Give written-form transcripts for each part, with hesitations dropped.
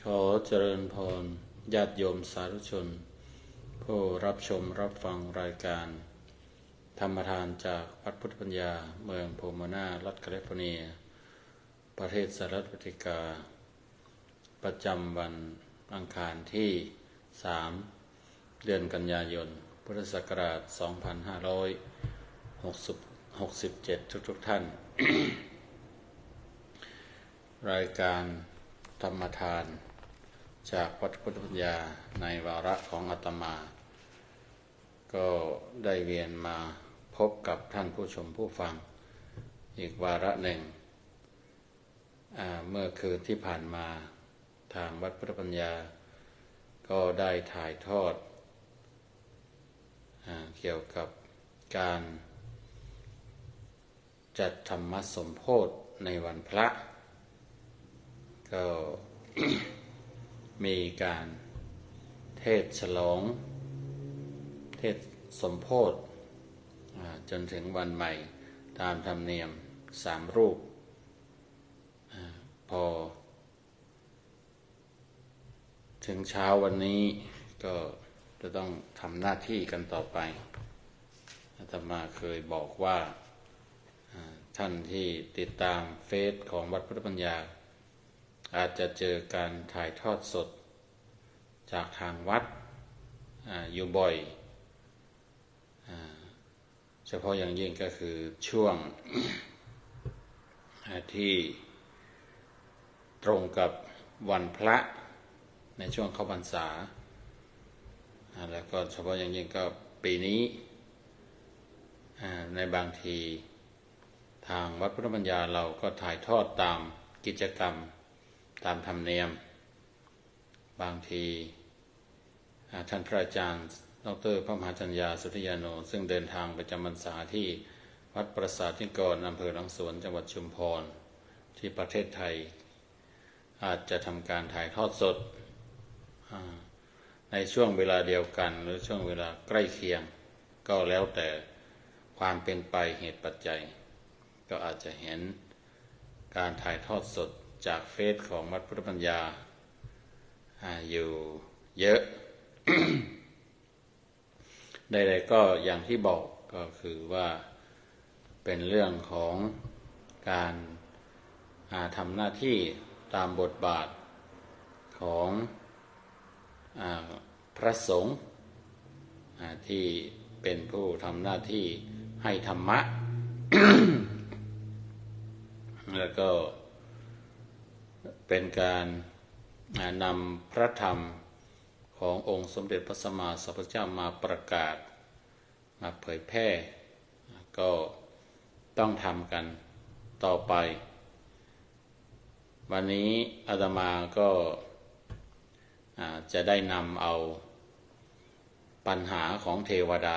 ขอเจริญพรญาติโยมสาธุชนผู้รับชมรับฟังรายการธรรมทานจากวัดพุทธปัญญาเมืองโพโมนารัฐแคลิฟอร์เนียประเทศสหรัฐอเมริกาประจำวันอังคารที่ 3 เดือนกันยายนพุทธศักราช 2567 ทุกท่าน รายการธรรมทานจากวัดพุทธปัญญาในวาระของอาตมา ก็ได้เวียนมาพบกับท่านผู้ชมผู้ฟังอีกวาระหนึ่งเมื่อคืนที่ผ่านมาทางวัดพุทธปัญญาก็ได้ถ่ายทอดเกี่ยวกับการจัดธรรมสมโภชในวันพระก็ มีการเทศฉลองเทศสมโภชจนถึงวันใหม่ตามธรรมเนียม3 รูปพอถึงเช้าวันนี้ก็จะต้องทำหน้าที่กันต่อไปอาตมาเคยบอกว่าท่านที่ติดตามเฟซของวัดพุทธปัญญาอาจจะเจอการถ่ายทอดสดจากทางวัดอยู่บ่อยเฉพาะอย่างยิ่งก็คือช่วง ที่ตรงกับวันพระในช่วงเข้าพรรษาแล้วก็เฉพาะอย่างยิ่งก็ปีนี้ในบางทีทางวัดพุทธปัญญาเราก็ถ่ายทอดตามกิจกรรมตามธรรมเนียมบางทีท่านพระอาจารย์ดร.พระมหาจัญญาสุทธิยาโนซึ่งเดินทางไปจำพรรษาที่วัดปราสาทนิกรอำเภอหลังสวนจังหวัดชุมพรที่ประเทศไทยอาจจะทำการถ่ายทอดสดในช่วงเวลาเดียวกันหรือช่วงเวลาใกล้เคียงก็แล้วแต่ความเป็นไปเหตุปัจจัยก็อาจจะเห็นการถ่ายทอดสดจากเฟซของวัดพุทธปัญญาอยู่เยอะ ใดๆก็อย่างที่บอกก็คือว่าเป็นเรื่องของการทำหน้าที่ตามบทบาทของพระสงฆ์ที่เป็นผู้ทำหน้าที่ให้ธรรมะ แล้วก็เป็นการนำพระธรรมขององค์สมเด็จพระสัมมาสัมพุทธเจ้ามาประกาศมาเผยแพร่ก็ต้องทำกันต่อไปวันนี้อาตมาก็จะได้นำเอาปัญหาของเทวดา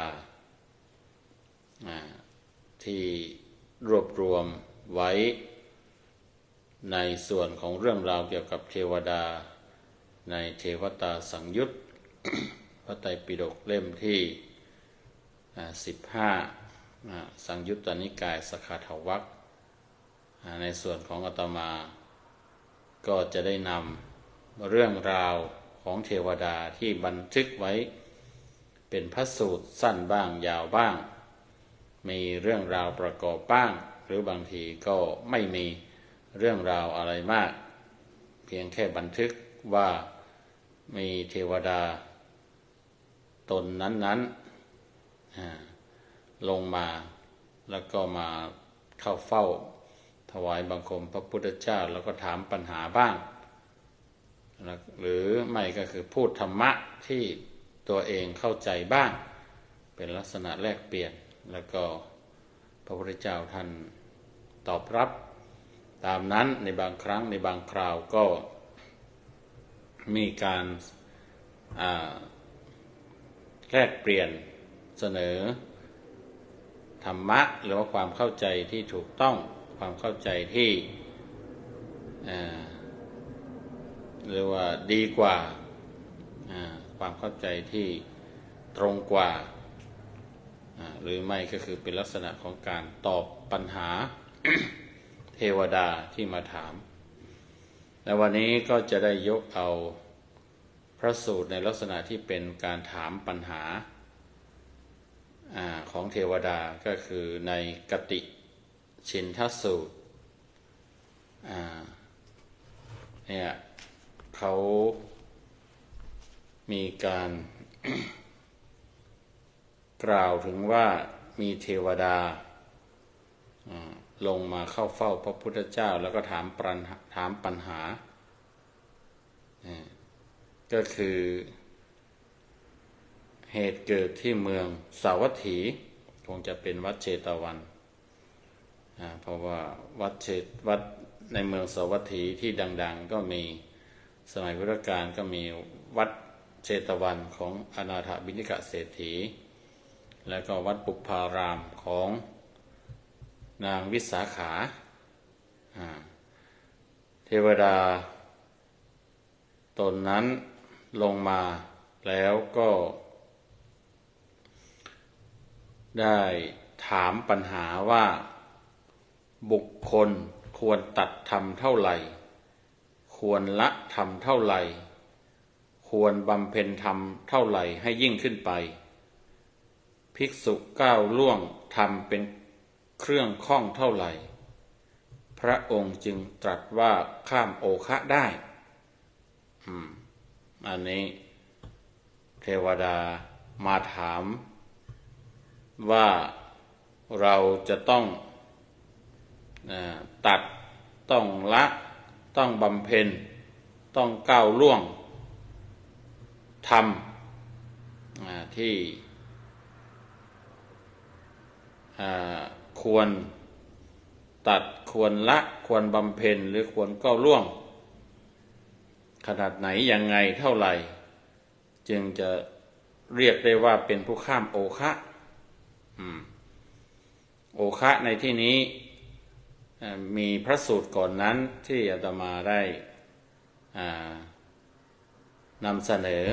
ที่รวบรวมไว้ในส่วนของเรื่องราวเกี่ยวกับเทวดาในเทวตาสังยุต พระไตรปิฎกเล่มที่15สังยุตตนิกายสขาทวรรคในส่วนของอาตมาก็จะได้นำเรื่องราวของเทวดาที่บันทึกไว้เป็นพระสูตรสั้นบ้างยาวบ้างมีเรื่องราวประกอบบ้างหรือบางทีก็ไม่มีเรื่องราวอะไรมากเพียงแค่บันทึกว่ามีเทวดาตนนั้นลงมาแล้วก็มาเข้าเฝ้าถวายบังคมพระพุทธเจ้าแล้วก็ถามปัญหาบ้างหรือไม่ก็คือพูดธรรมะที่ตัวเองเข้าใจบ้างเป็นลักษณะแลกเปลี่ยนแล้วก็พระพุทธเจ้าท่านตอบรับตามนั้นในบางครั้งในบางคราวก็มีการแลกเปลี่ยนเสนอธรรมะหรือว่าความเข้าใจที่ถูกต้องความเข้าใจที่หรือว่าดีกว่าความเข้าใจที่ตรงกว่าหรือไม่ก็คือเป็นลักษณะของการตอบปัญหา เทวดาที่มาถามและวันนี้ก็จะได้ยกเอาพระสูตรในลักษณะที่เป็นการถามปัญหาของเทวดาก็คือในกติชินทสูตรเนี่ยเขามีการ กล่าวถึงว่ามีเทวดาลงมาเข้าเฝ้าพระพุทธเจ้าแล้วก็ถามปัญหาก็คือเหตุเกิดที่เมืองสาวัตถีคงจะเป็นวัดเชตวันเพราะว่าวัดในเมืองสาวัตถีที่ดังๆก็มีสมัยพุทธกาลก็มีวัดเชตวันของอนาถบิณฑิกเศรษฐีแล้วก็วัดปุพพารามของนางวิสาขาเทวดาตนนั้นลงมาแล้วก็ได้ถามปัญหาว่าบุคคลควรตัดธรรมเท่าไหร่ควรละธรรมเท่าไหร่ควรบำเพ็ญธรรมเท่าไหร่ให้ยิ่งขึ้นไปภิกษุก้าวล่วงธรรมเป็นเครื่องข้องเท่าไหร่พระองค์จึงตรัสว่าข้ามโอคะได้อันนี้เทวดามาถามว่าเราจะต้องตัดต้องละต้องบำเพ็ญต้องก้าวล่วงธรรมที่ควรตัดควรละควรบำเพ็ญหรือควรก้าวล่วงขนาดไหนยังไงเท่าไหร่จึงจะเรียกได้ว่าเป็นผู้ข้ามโอคะโอคะในที่นี้มีพระสูตรก่อนนั้นที่อาตมาได้นำเสนอ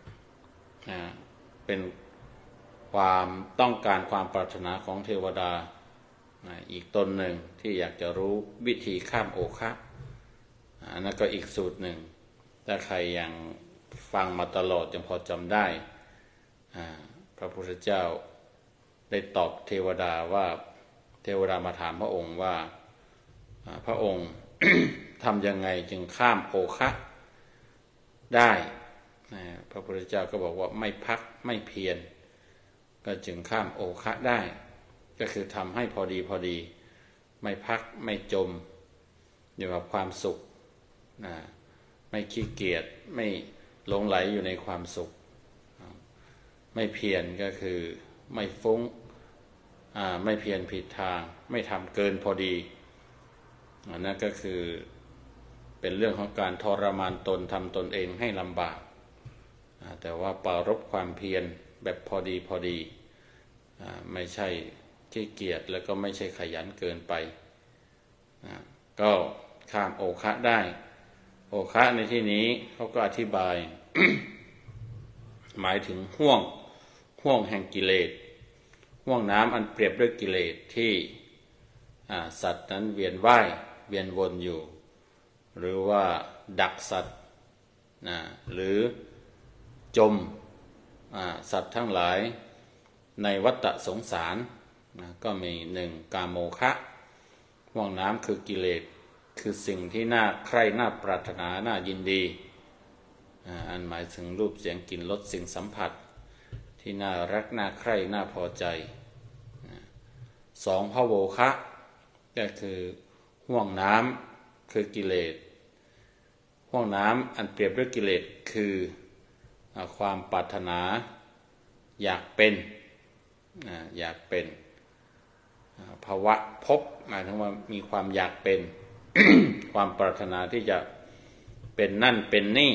เป็นความต้องการความปรารถนาของเทวดาอีกตนหนึ่งที่อยากจะรู้วิธีข้ามโอคะอันนั้นก็อีกสูตรหนึ่งถ้าใครยังฟังมาตลอดยังพอจำได้พระพุทธเจ้าได้ตอบเทวดาว่าเทวดามาถามพระองค์ว่าพระองค์ ทำยังไงจึงข้ามโอคะได้พระพุทธเจ้าก็บอกว่าไม่พักไม่เพียรก็จึงข้ามโอคะได้ก็คือทำให้พอดีไม่พักไม่จมอยู่กับความสุขไม่ขี้เกียจไม่หลงไหลอยู่ในความสุขไม่เพียรก็คือไม่ฟุ้งไม่เพียรผิดทางไม่ทำเกินพอดีนั่นก็คือเป็นเรื่องของการทรมานตนทำตนเองให้ลำบากแต่ว่าปรารภความเพียรแบบพอดีไม่ใช่ขี้เกียจแล้วก็ไม่ใช่ขยันเกินไปก็ข้ามโอคะได้โอคะในที่นี้เขาก็อธิบาย หมายถึงห่วงแห่งกิเลสห่วงน้ำอันเปรียบด้วยกิเลสที่สัตว์นั้นเวียนว่ายเวียนวนอยู่หรือว่าดักสัตว์หรือจมสัตว์ทั้งหลายในวัฏสงสารก็มีหนึ่งกามโมคะห่วงน้ำคือกิเลสคือสิ่งที่น่าใคร่น่าปรารถนาน่ายินดีอันหมายถึงรูปเสียงกลิ่นรสสิ่งสัมผัสที่น่ารักน่าใคร่น่าพอใจสองพะโวคะก็คือห่วงน้ำคือกิเลสห่วงน้ำอันเปรียบด้วยกิเลสคือความปรารถนาอยากเป็นภาวะพบหมายถึงว่ามีความอยากเป็น ความปรารถนาที่จะเป็นนั่นเป็นนี่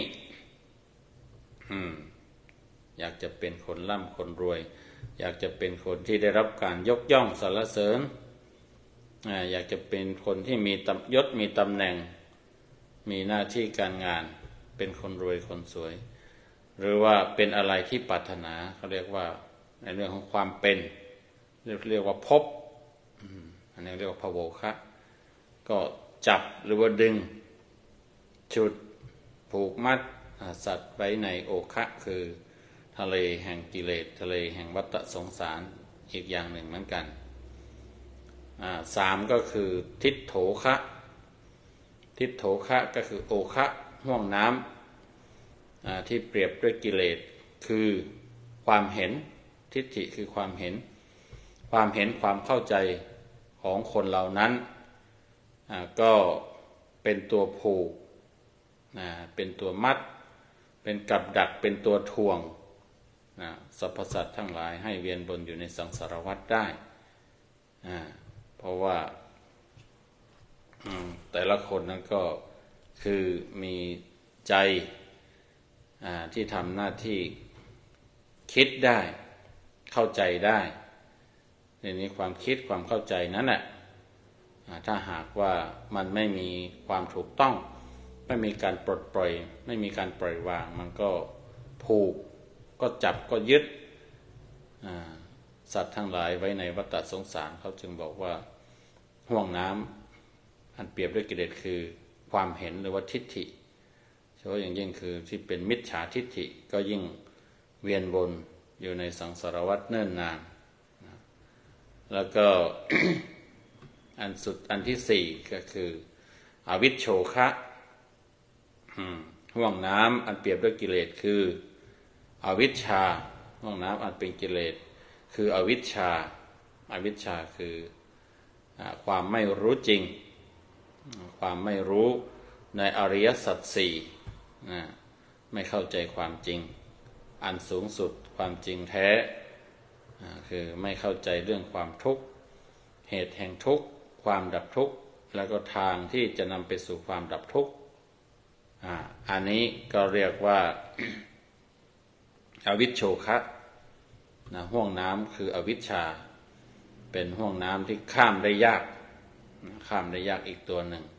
อยากจะเป็นคนร่ำคนรวยอยากจะเป็นคนที่ได้รับการยกย่องสรรเสริญอยากจะเป็นคนที่มียศมีตำแหน่งมีหน้าที่การงานเป็นคนรวยคนสวยหรือว่าเป็นอะไรที่ปรารถนาเขาเรียกว่าในเรื่องของความเป็นเรียกว่าภพอันนี้เรียกว่าภโวคะก็จับหรือว่าดึงเฉฉุดผูกมัดสัตว์ไว้ในโอคะคือทะเลแห่งกิเลสทะเลแห่งวัฏสงสารอีกอย่างหนึ่งเหมือนกันสามก็คือทิฏโถคะทิฏโถคะก็คือโอคะห่วงน้ำที่เปรียบด้วยกิเลสคือความเห็นทิฏฐิคือความเห็นความเข้าใจของคนเหล่านั้นก็เป็นตัวผูกเป็นตัวมัดเป็นกับดักเป็นตัวทวงสรรพสัตว์ทั้งหลายให้เวียนวนอยู่ในสังสารวัฏได้เพราะว่าแต่ละคนนั้นก็คือมีใจที่ทำหน้าที่คิดได้เข้าใจได้ในนี้ความคิดความเข้าใจนั้นแหละถ้าหากว่ามันไม่มีความถูกต้องไม่มีการปลดปล่อยไม่มีการปล่อยวางมันก็ผูกก็จับก็ยึดสัตว์ทั้งหลายไว้ในวัฏสงสารเขาจึงบอกว่าห่วงน้ำอันเปรียบด้วยกิเลสคือความเห็นหรือว่าทิฏฐิเฉพาะอย่างยิ่งคือที่เป็นมิจฉาทิฏฐิก็ยิ่งเวียนวนอยู่ในสังสารวัฏเนิ่นนานแล้วก็ อันที่สี่ก็คืออวิชโชคะห่วงน้ำอันเปรียบด้วยกิเลสคืออวิชชาห่วงน้ำอันเป็นกิเลสคืออวิชชาคือความไม่รู้จริงความไม่รู้ในอริยสัจสี่ไม่เข้าใจความจริงอันสูงสุดความจริงแท้คือไม่เข้าใจเรื่องความทุกข์เหตุแห่งทุกข์ความดับทุกข์แล้วก็ทางที่จะนำไปสู่ความดับทุกข์อันนี้ก็เรียกว่า อวิชโชคะห่วงน้ำคืออวิชชาเป็นห่วงน้ำที่ข้ามได้ยากอีกตัวหนึ่ง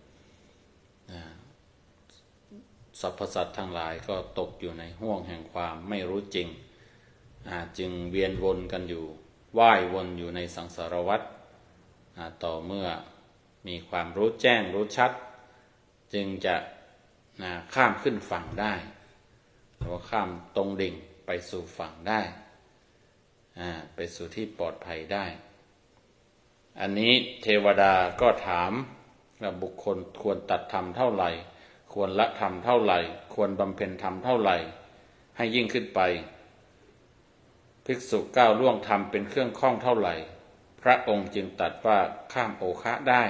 สรรพสัตว์ทั้งหลายก็ตกอยู่ในห่วงแห่งความไม่รู้จริงจึงเวียนวนกันอยู่ว่ายวนอยู่ในสังสารวัฏต่อเมื่อมีความรู้แจ้งรู้ชัดจึงจะข้ามขึ้นฝั่งได้หรือว่าข้ามตรงดิ่งไปสู่ฝั่งได้ไปสู่ที่ปลอดภัยได้อันนี้เทวดาก็ถามว่าบุคคลควรตัดธรรมเท่าไหร่ควรละธรรมเท่าไหร่ควรบำเพ็ญธรรมเท่าไหร่ให้ยิ่งขึ้นไปภิกษุก้าวล่วงธรรมเป็นเครื่องข้องเท่าไหร่พระองค์จึงตรัสว่าข้ามโอคะได้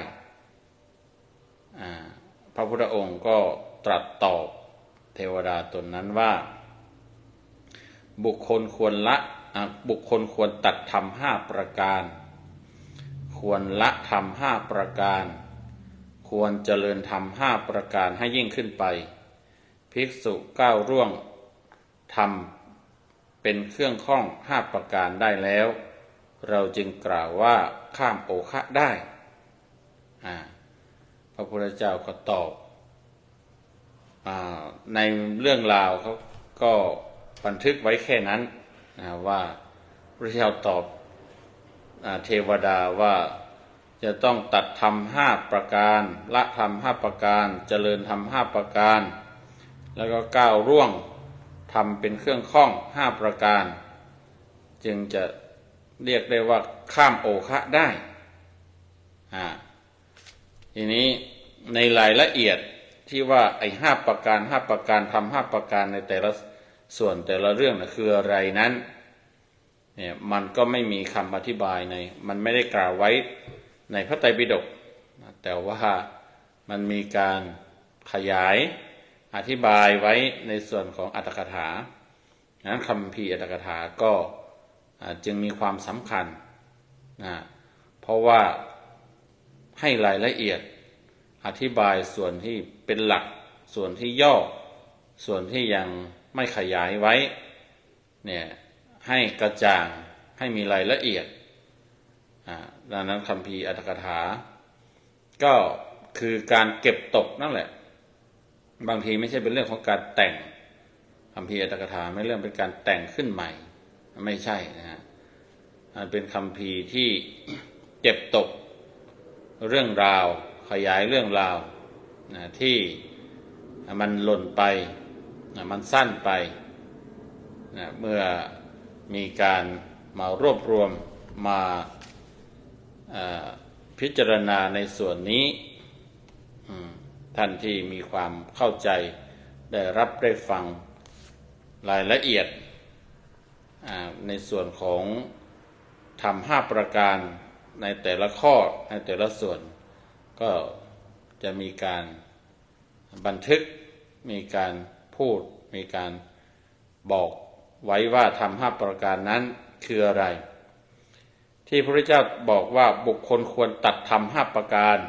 พระพุทธองค์ก็ตรัสตอบเทวดาตนนั้นว่าบุคคลควรตัดธรรม5ประการควรละธรรม5ประการควรเจริญธรรม5ประการให้ยิ่งขึ้นไปภิกษุก้าวล่วงธรรมเป็นเครื่องข้อง5ประการได้แล้วเราจึงกล่าวว่าข้ามโอคะได้พระพุทธเจ้าก็ตอบในเรื่องราวเขาก็บันทึกไว้แค่นั้นว่าพระเจ้าตอบเทวดาว่าจะต้องตัดธรรม5ประการละธรรม5ประการเจริญธรรม5ประการแล้วก็ก้าวล่วงธรรมเป็นเครื่องข้อง5ประการจึงจะเรียกได้ว่าข้ามโอคะได้ทีนี้ในรายละเอียดที่ว่าไอ้5ประการทำ5ประการในแต่ละส่วนแต่ละเรื่องนะคืออะไรนั้นเนี่ยมันก็ไม่มีคำอธิบายมันไม่ได้กล่าวไว้ในพระไตรปิฎกแต่ว่ามันมีการขยายอธิบายไว้ในส่วนของอรรถกถานั้นคัมภีร์อรรถกถาก็จึงมีความสำคัญเพราะว่าให้รายละเอียดอธิบายส่วนที่เป็นหลักส่วนที่ย่อส่วนที่ยังไม่ขยายไว้เนี่ยให้กระจ่างให้มีรายละเอียดดังนั้นคัมภีร์อรรถกถาก็คือการเก็บตกนั่นแหละบางทีไม่ใช่เป็นเรื่องของการแต่งคัมภีร์อรรถกถาไม่เรื่องเป็นการแต่งขึ้นใหม่ไม่ใช่นะฮะเป็นคัมภีร์ที่เก็บตกเรื่องราวขยายเรื่องราวที่มันหล่นไปมันสั้นไปเมื่อมีการมารวบรวมมาพิจารณาในส่วนนี้ท่านที่มีความเข้าใจได้รับได้ฟังรายละเอียดในส่วนของธรรม5ประการในแต่ละข้อในแต่ละส่วนก็จะมีการบันทึกมีการพูดมีการบอกไว้ว่าธรรม5ประการนั้นคืออะไรที่พระพุทธเจ้าบอกว่าบุคคลควรตัดธรรม5ประการ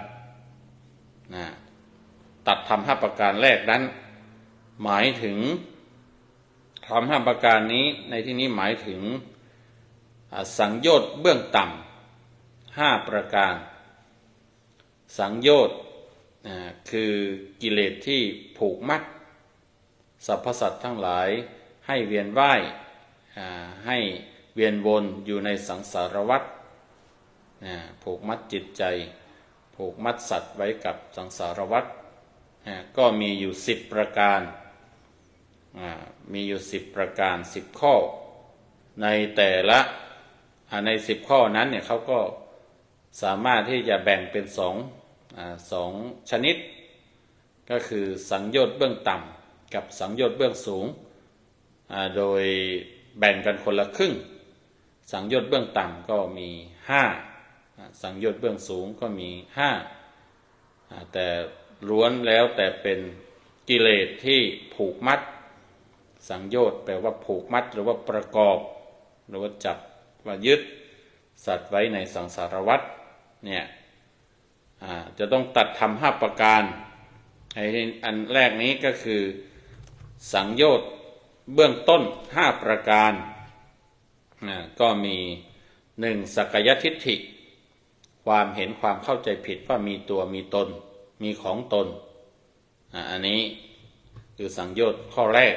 ตัดธรรม5ประการแรกนั้นหมายถึงธรรม5ประการนี้ในที่นี้หมายถึงสังโยชน์เบื้องต่ำ5ประการสังโยชน์คือกิเลสที่ผูกมัดสรรพสัตว์ทั้งหลายให้เวียนว่ายให้เวียนวนอยู่ในสังสารวัฏผูกมัดจิตใจผูกมัดสัตว์ไว้กับสังสารวัฏก็มีอยู่10ประการมีอยู่10ประการ10ข้อในแต่ละใน10ข้อนั้นเนี่ยเขาก็สามารถที่จะแบ่งเป็นสองชนิดก็คือสังโยชน์เบื้องต่ำกับสังโยชน์เบื้องสูงโดยแบ่งกันคนละครึ่งสังโยชน์เบื้องต่ำก็มี5สังโยชน์เบื้องสูงก็มี5แต่ล้วนแล้วแต่เป็นกิเลสที่ผูกมัดสังโยชน์แปลว่าผูกมัดหรือว่าประกอบหรือว่าจับว่ายึดสัตว์ไว้ในสังสารวัฏเนี่ยจะต้องตัดธรรม5ประการอันแรกนี้ก็คือสังโยชน์เบื้องต้น5ประการก็มี1สักกายทิฏฐิความเห็นความเข้าใจผิดว่ามีตัวมีตนมีของตนอันนี้คือสังโยชน์ข้อแรก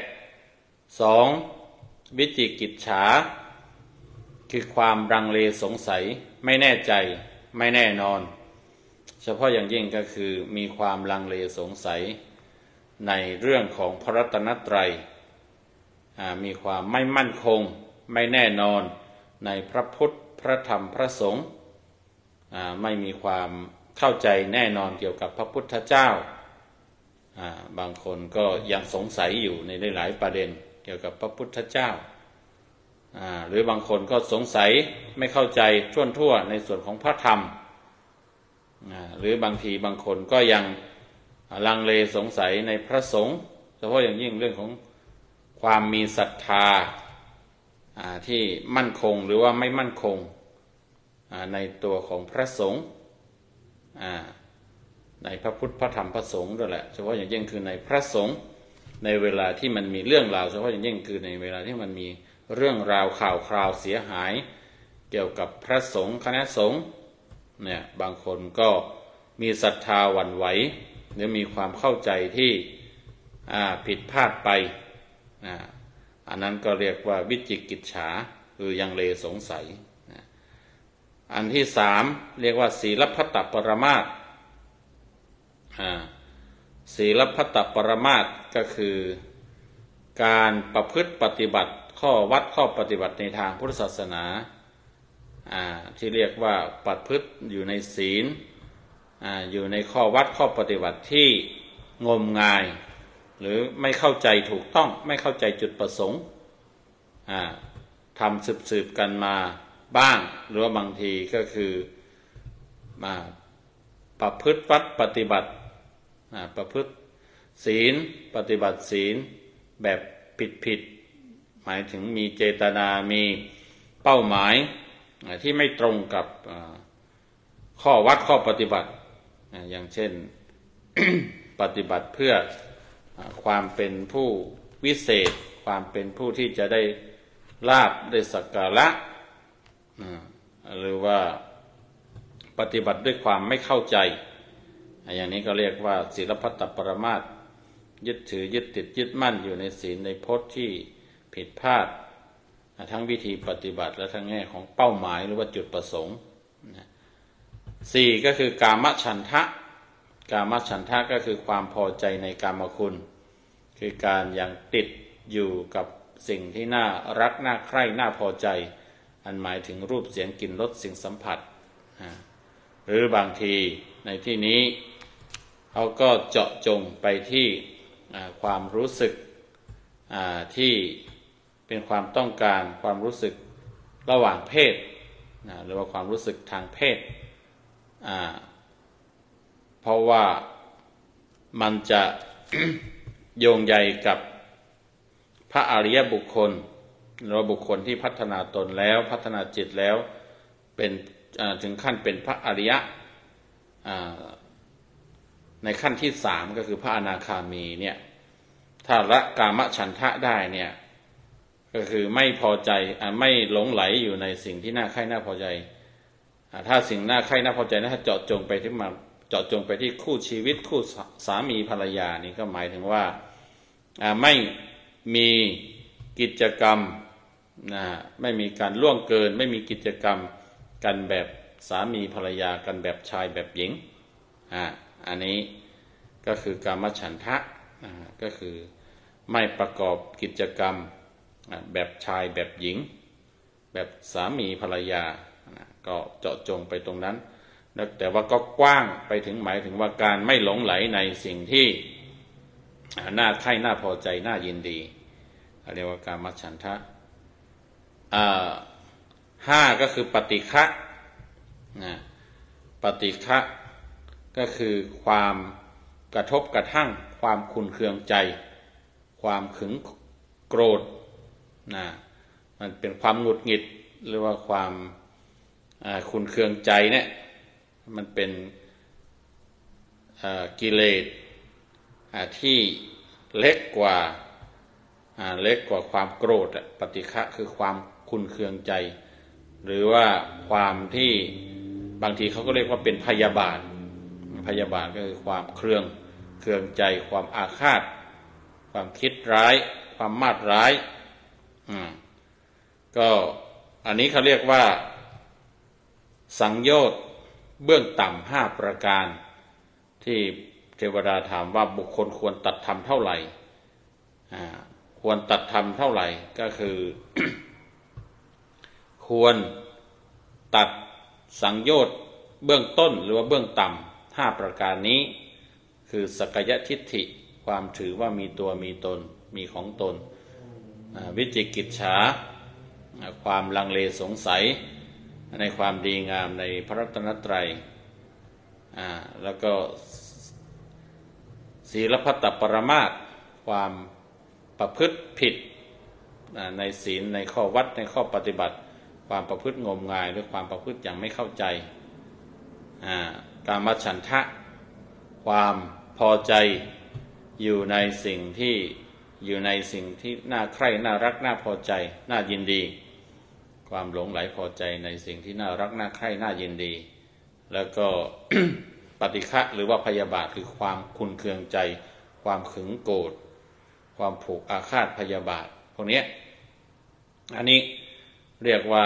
2วิจิกิจฉาคือความรังเลสงสัยไม่แน่ใจไม่แน่นอนเฉพาะอย่างยิ่งก็คือมีความลังเลสงสัยในเรื่องของพระรัตนตรัยมีความไม่มั่นคงไม่แน่นอนในพระพุทธพระธรรมพระสงฆ์ไม่มีความเข้าใจแน่นอนเกี่ยวกับพระพุทธเจ้าบางคนก็ยังสงสัยอยู่ในหลายประเด็นเกี่ยวกับพระพุทธเจ้าหรือบางคนก็สงสัยไม่เข้าใจทั่วในส่วนของพระธรรมหรือบางทีบางคนก็ยังลังเลสงสัยในพระสงฆ์เฉพาะอย่างยิ่งเรื่องของความมีศรัทธาที่มั่นคงหรือว่าไม่มั่นคงในตัวของพระสงฆ์ในพระพุทธพระธรรมพระสงฆ์ด้วยแหละเฉพาะอย่างยิ่งคือในพระสงฆ์ในเวลาที่มันมีเรื่องราวเฉพาะอย่างยิ่งคือในเวลาที่มันมีเรื่องราวข่าวคราวเสียหายเกี่ยวกับพระสงฆ์คณะสงฆ์เนี่ยบางคนก็มีศรัทธาหวั่นไหวหรือมีความเข้าใจที่ผิดพลาดไปอันนั้นก็เรียกว่าวิจิกิจฉาคือยังเลสงสัยอันที่3เรียกว่าศีลพัตตปรมาสศีลพัตตปรมาสก็คือการประพฤติปฏิบัติข้อวัดข้อปฏิบัติในทางพุทธศาสนาที่เรียกว่าประพฤติอยู่ในศีลอยู่ในข้อวัดข้อปฏิบัติที่งมงายหรือไม่เข้าใจถูกต้องไม่เข้าใจจุดประสงค์ทำสืบกันมาบ้างหรือว่าบางทีก็คือประพฤติวัดปฏิบัติประพฤติศีลปฏิบัติศีลแบบผิดหมายถึงมีเจตนามีเป้าหมายที่ไม่ตรงกับข้อวัดข้อปฏิบัติอย่างเช่น ปฏิบัติเพื่อความเป็นผู้วิเศษความเป็นผู้ที่จะได้ลาภได้สักการะหรือว่าปฏิบัติด้วยความไม่เข้าใจอย่างนี้ก็เรียกว่าศีลพัตตปรมาสยึดถือยึดติดยึดมั่นอยู่ในศีลในพจน์ที่ผิดพลาดทั้งวิธีปฏิบัติและทั้งแง่ของเป้าหมายหรือว่าจุดประสงค์4ก็คือกามฉันทะกามฉันทะก็คือความพอใจในกามคุณคือการยังติดอยู่กับสิ่งที่น่ารักน่าใคร่น่าพอใจอันหมายถึงรูปเสียงกลิ่นรสสิ่งสัมผัสหรือบางทีในที่นี้เขาก็เจาะจงไปที่ความรู้สึกที่เป็นความต้องการความรู้สึกระหว่างเพศหรือว่าความรู้สึกทางเพศเพราะว่ามันจะ โยงใยกับพระอริยบุคคลหรือบุคคลที่พัฒนาตนแล้วพัฒนาจิตแล้วเป็นถึงขั้นเป็นพระอริยะในขั้นที่3ก็คือพระอนาคามีเนี่ยถ้าละกามฉันทะได้เนี่ยก็คือไม่พอใจไม่หลงไหลอยู่ในสิ่งที่น่าใคร่น่าพอใจถ้าสิ่งน่าใคร่น่าพอใจนะถ้าเจาะจงไปที่คู่ชีวิตคู่สามีภรรยานี่ก็หมายถึงว่าไม่มีกิจกรรมไม่มีการล่วงเกินไม่มีกิจกรรมกันแบบสามีภรรยากันแบบชายแบบหญิงอันนี้ก็คือกามฉันทะก็คือไม่ประกอบกิจกรรมแบบชายแบบหญิงแบบสามีภรรยาก็เจาะจงไปตรงนั้นแต่ว่าก็กว้างไปถึงหมายถึงว่าการไม่หลงไหลในสิ่งที่น่าใคร่น่าพอใจน่ายินดีเรียกว่ากามฉันทะ5ก็คือปฏิฆะปฏิฆะก็คือความกระทบกระทั่งความขุ่นเคืองใจความขึงโกรธมันเป็นความหงุดหงิดหรือว่าความขุ่นเคืองใจเนี่ยมันเป็นกิเลสที่เล็กกว่าความโกรธปฏิฆะคือความขุ่นเคืองใจหรือว่าความที่บางทีเขาก็เรียกว่าเป็นพยาบาทก็คือความเคืองใจความอาฆาตความคิดร้ายความมาดร้ายก็อันนี้เขาเรียกว่าสังโยชน์เบื้องต่ำ5ประการที่เทวดาถามว่าบุคคลควรตัดธรรมเท่าไหร่ควรตัดธรรมเท่าไหร่ก็คือ ควรตัดสังโยชน์เบื้องต้นหรือว่าเบื้องต่ำ5ประการนี้คือสักกายทิฏฐิความถือว่ามีตัวมีตนมีของตนวิจิกิจฉาความลังเลสงสัยในความดีงามในพระรัตนตรัยแล้วก็ศีลพัตตปรมาสส์ความประพฤติผิดในศีลในข้อวัดในข้อปฏิบัติความประพฤติงมงายหรือความประพฤติอย่างไม่เข้าใจกามฉันทะความพอใจอยู่ในสิ่งที่น่าใคร่น่ารักน่าพอใจน่ายินดีความหลงไหลพอใจในสิ่งที่น่ารักน่าใคร่น่ายินดีแล้วก็ ปฏิฆะหรือว่าพยาบาทคือความขุ่นเคืองใจความขึงโกรธความผูกอาฆาตพยาบาทพวกนี้อันนี้เรียกว่า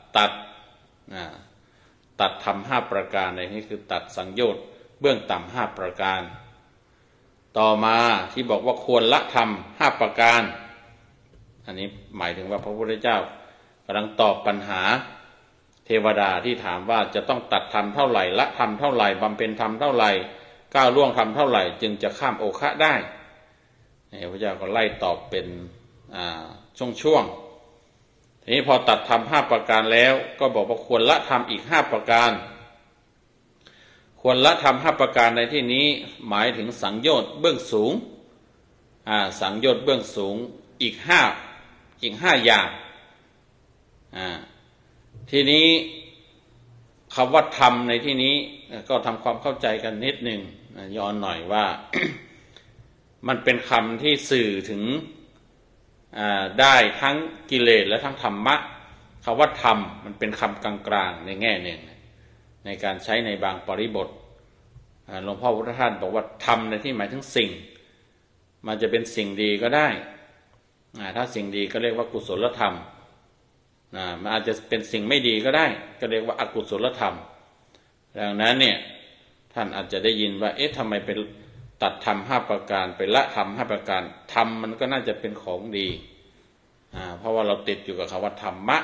ตัดธรรม5ประการในนี้คือตัดสังโยชน์เบื้องต่ำ5ประการต่อมาที่บอกว่าควรละธรรม5ประการอันนี้หมายถึงว่าพระพุทธเจ้ากำลังตอบปัญหาเทวดาที่ถามว่าจะต้องตัดธรรมเท่าไหร่ละธรรมเท่าไหร่บำเพ็ญธรรมเท่าไหร่ก้าวล่วงธรรมเท่าไหร่จึงจะข้ามโอคะได้พระเจ้าก็ไล่ตอบเป็นช่วงทีนี้พอตัดธรรม5ประการแล้วก็บอกว่าควรละธรรมอีก5ประการควรละธรรม5ประการในที่นี้หมายถึงสังโยชน์เบื้องสูงสังโยชน์เบื้องสูงอีก5อย่างทีนี้คำว่าธรรมในที่นี้ก็ทำความเข้าใจกันนิดหนึ่งย้อนหน่อยว่า มันเป็นคำที่สื่อถึงได้ทั้งกิเลสและทั้งธรรมะคำว่าธรรมมันเป็นคำกลางๆในแง่หนึ่งในการใช้ในบางปริบทหลวงพ่อพุทธทาสบอกว่าธรรมในที่หมายถึงสิ่งมันจะเป็นสิ่งดีก็ได้ถ้าสิ่งดีก็เรียกว่ากุศลธรรมมันอาจจะเป็นสิ่งไม่ดีก็ได้ก็เรียกว่าอกุศลธรรมดังนั้นเนี่ยท่านอาจจะได้ยินว่าทำไมเป็นตัดธรรม5ประการไปละธรรม5ประการธรรมมันก็น่าจะเป็นของดีเพราะว่าเราติดอยู่กับคำว่าธรรมะ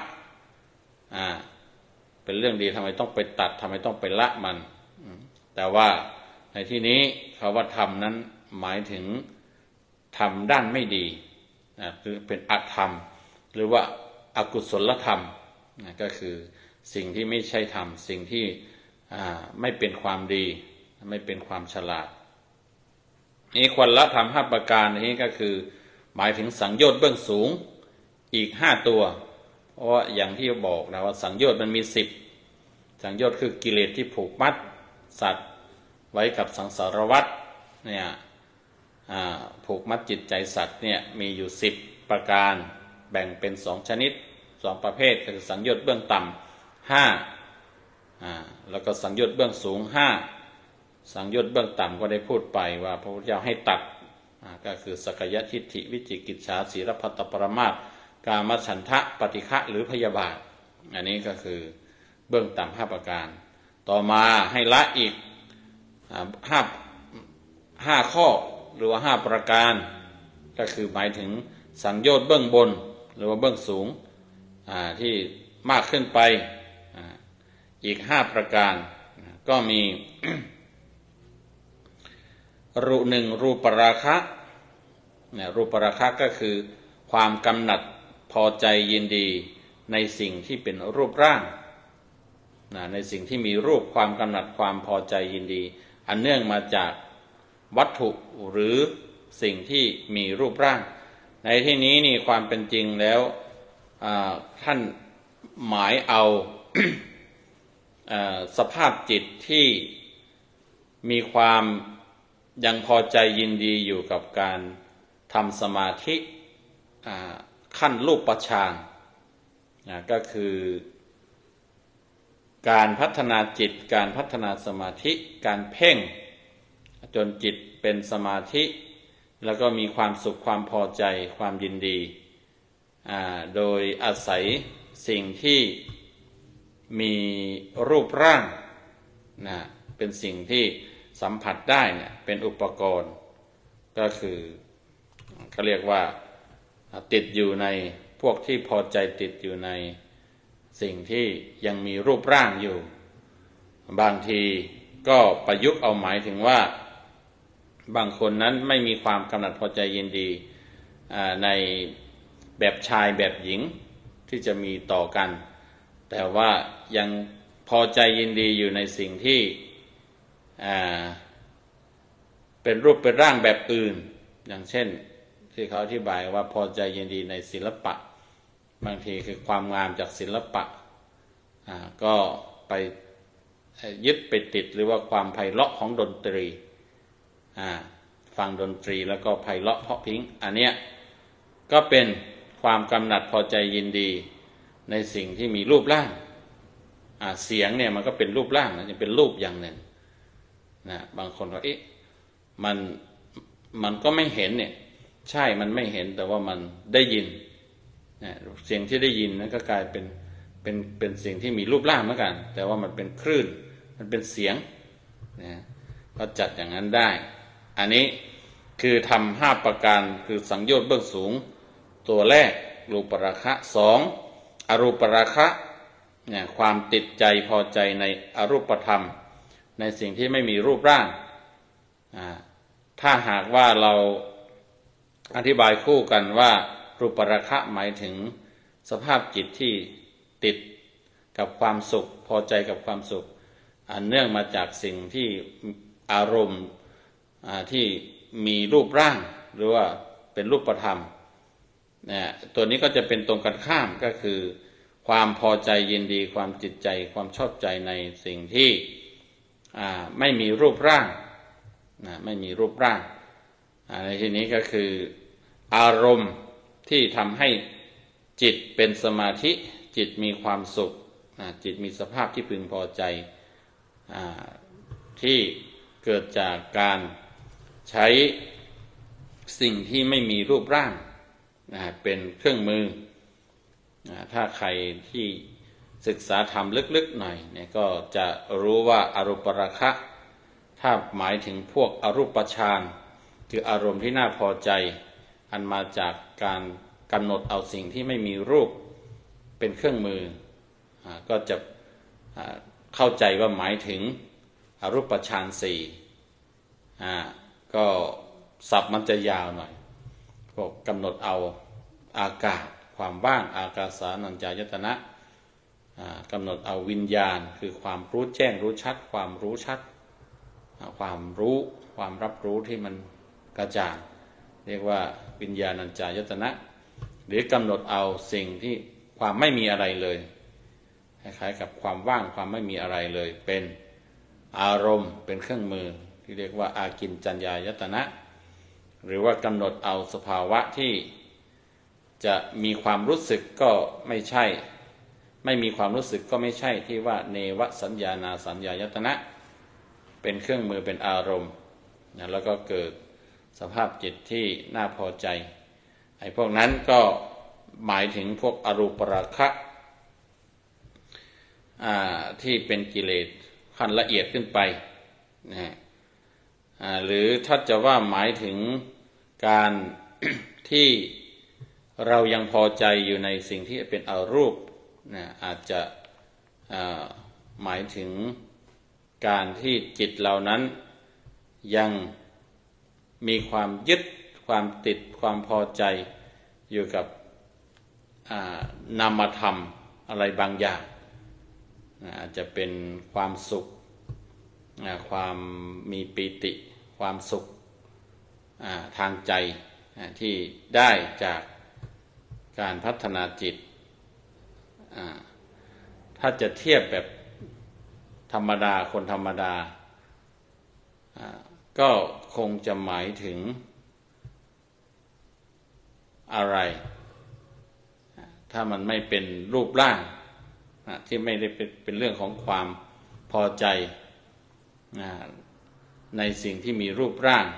เป็นเรื่องดีทำไมต้องไปตัดทำไมต้องไปละมันแต่ว่าในที่นี้คำว่าธรรมนั้นหมายถึงธรรมด้านไม่ดีคือเป็นอธรรมหรือว่าอกุศลธรรมก็คือสิ่งที่ไม่ใช่ธรรมสิ่งที่ไม่เป็นความดีไม่เป็นความฉลาดนี้ควรละธรรม5ประการนี้ก็คือหมายถึงสังโยชน์เบื้องสูงอีก5ตัวเพราะว่าอย่างที่บอกนะว่าสังโยชน์มันมี10สังโยชน์คือกิเลสที่ผูกมัดสัตว์ไว้กับสังสารวัฏเนี่ยผูกมัดจิตใจสัตว์เนี่ยมีอยู่10ประการแบ่งเป็น2ชนิด2ประเภทคือสังโยชน์เบื้องต่ำ5แล้วก็สังโยชน์เบื้องสูง5สังโยชน์เบื้องต่ำก็ได้พูดไปว่าพระพุทธเจ้าให้ตัดก็คือสักกายทิฏฐิวิจิกิจฉาศีลพัตตปรมาสกามฉันทะปฏิฆะหรือพยาบาทอันนี้ก็คือเบื้องต่ำ5ประการต่อมาให้ละอีก5ข้อหรือว่า5ประการก็คือหมายถึงสังโยชน์เบื้องบนหรือว่าเบื้องสูงที่มากขึ้นไปอีก5ประการก็มี รูปราคะรูปราคะก็คือความกำหนัดพอใจยินดีในสิ่งที่เป็นรูปร่างในสิ่งที่มีรูปความกำหนัดความพอใจยินดีอันเนื่องมาจากวัตถุหรือสิ่งที่มีรูปร่างในที่นี้นี่ความเป็นจริงแล้วท่านหมายเอา สภาพจิตที่มีความยังพอใจยินดีอยู่กับการทำสมาธิขั้นรูปฌานก็คือการพัฒนาจิตการพัฒนาสมาธิการเพ่งจนจิตเป็นสมาธิแล้วก็มีความสุขความพอใจความยินดีโดยอาศัยสิ่งที่มีรูปร่างเป็นสิ่งที่สัมผัสได้เนี่ยเป็นอุปกรณ์ก็คือเขาเรียกว่าติดอยู่ในพวกที่พอใจติดอยู่ในสิ่งที่ยังมีรูปร่างอยู่บางทีก็ประยุกต์เอาหมายถึงว่าบางคนนั้นไม่มีความกำหนัดพอใจยินดีในแบบชายแบบหญิงที่จะมีต่อกันแต่ว่ายังพอใจยินดีอยู่ในสิ่งที่เป็นรูปเป็นร่างแบบอื่นอย่างเช่นที่เขาอธิบายว่าพอใจยินดีในศิลปะบางทีคือความงามจากศิลปะก็ไปยึดไปติดหรือว่าความไพเราะของดนตรีฟังดนตรีแล้วก็ไพเราะเพราะพริ้งอันเนี้ยก็เป็นความกำหนัดพอใจยินดีในสิ่งที่มีรูปร่างเสียงเนี่ยมันก็เป็นรูปร่างนะจะเป็นรูปอย่างหนึ่งบางคนก็มันก็ไม่เห็นเนี่ยใช่มันไม่เห็นแต่ว่ามันได้ยินเสียงที่ได้ยินนั้นก็กลายเป็นสิ่งที่มีรูปร่างเหมือนกันแต่ว่ามันเป็นคลื่นมันเป็นเสียงก็จัดอย่างนั้นได้อันนี้คือทำ5ประการคือสังโยชน์เบื้องสูงตัวแรกรูปราคะ2อรูปราคะความติดใจพอใจในอรูปธรรมในสิ่งที่ไม่มีรูปร่างถ้าหากว่าเราอธิบายคู่กันว่ารูปราคะหมายถึงสภาพจิตที่ติดกับความสุขพอใจกับความสุขอันเนื่องมาจากสิ่งที่อารมณ์ที่มีรูปร่างหรือว่าเป็นรูปธรรมตัวนี้ก็จะเป็นตรงกันข้ามก็คือความพอใจยินดีความจิตใจความชอบใจในสิ่งที่ไม่มีรูปร่างไม่มีรูปร่างในที่นี้ก็คืออารมณ์ที่ทำให้จิตเป็นสมาธิจิตมีความสุขจิตมีสภาพที่พึงพอใจที่เกิดจากการใช้สิ่งที่ไม่มีรูปร่างเป็นเครื่องมือถ้าใครที่ศึกษาธรรมลึกๆหน่อยเนี่ยก็จะรู้ว่าอรูปราคะถ้าหมายถึงพวกอรูปฌานคืออารมณ์ที่น่าพอใจอันมาจากการกำหนดเอาสิ่งที่ไม่มีรูปเป็นเครื่องมือก็จะเข้าใจว่าหมายถึงอรูปฌานสี่ก็ศัพท์มันจะยาวหน่อยพวกกำหนดเอาอากาศความว่างอากาสานัญจายตนะกำหนดเอาวิญญาณคือความรู้แจ้งรู้ชัดความรู้ชัดความรู้ความรับรู้ที่มันกระจ่างเรียกว่าวิญญาณัญจายตนะหรือกำหนดเอาสิ่งที่ความไม่มีอะไรเลยคล้ายๆกับความว่างความไม่มีอะไรเลยเป็นอารมณ์เป็นเครื่องมือที่เรียกว่าอากิญจัญญายตนะหรือว่ากำหนดเอาสภาวะที่จะมีความรู้สึกก็ไม่ใช่ไม่มีความรู้สึกก็ไม่ใช่ที่ว่าเนวสัญญานาสัญญายตนะเป็นเครื่องมือเป็นอารมณ์แล้วก็เกิดสภาพจิตที่น่าพอใจไอ้พวกนั้นก็หมายถึงพวกอรูปราคะที่เป็นกิเลสขั้นละเอียดขึ้นไปนะหรือถ้าจะว่าหมายถึงการ ที่เรายังพอใจอยู่ในสิ่งที่เป็นอรูปนะอาจจะหมายถึงการที่จิตเรานั้นยังมีความยึดความติดความพอใจอยู่กับนามธรรมอะไรบางอย่างอาจจะเป็นความสุขความมีปิติความสุขทางใจที่ได้จากการพัฒนาจิตถ้าจะเทียบแบบธรรมดาคนธรรมดาก็คงจะหมายถึงอะไรถ้ามันไม่เป็นรูปร่างที่ไม่ได้เป็นเรื่องของความพอใจในสิ่งที่มีรูปร่าง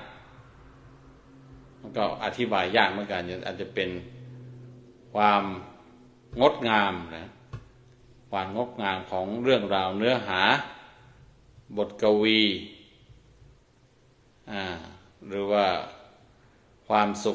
ก็อธิบายยากเหมือนกันอาจจะเป็นความงดงามนะความงดงามของเรื่องราวเนื้อหาบทกวีหรือว่าความสุข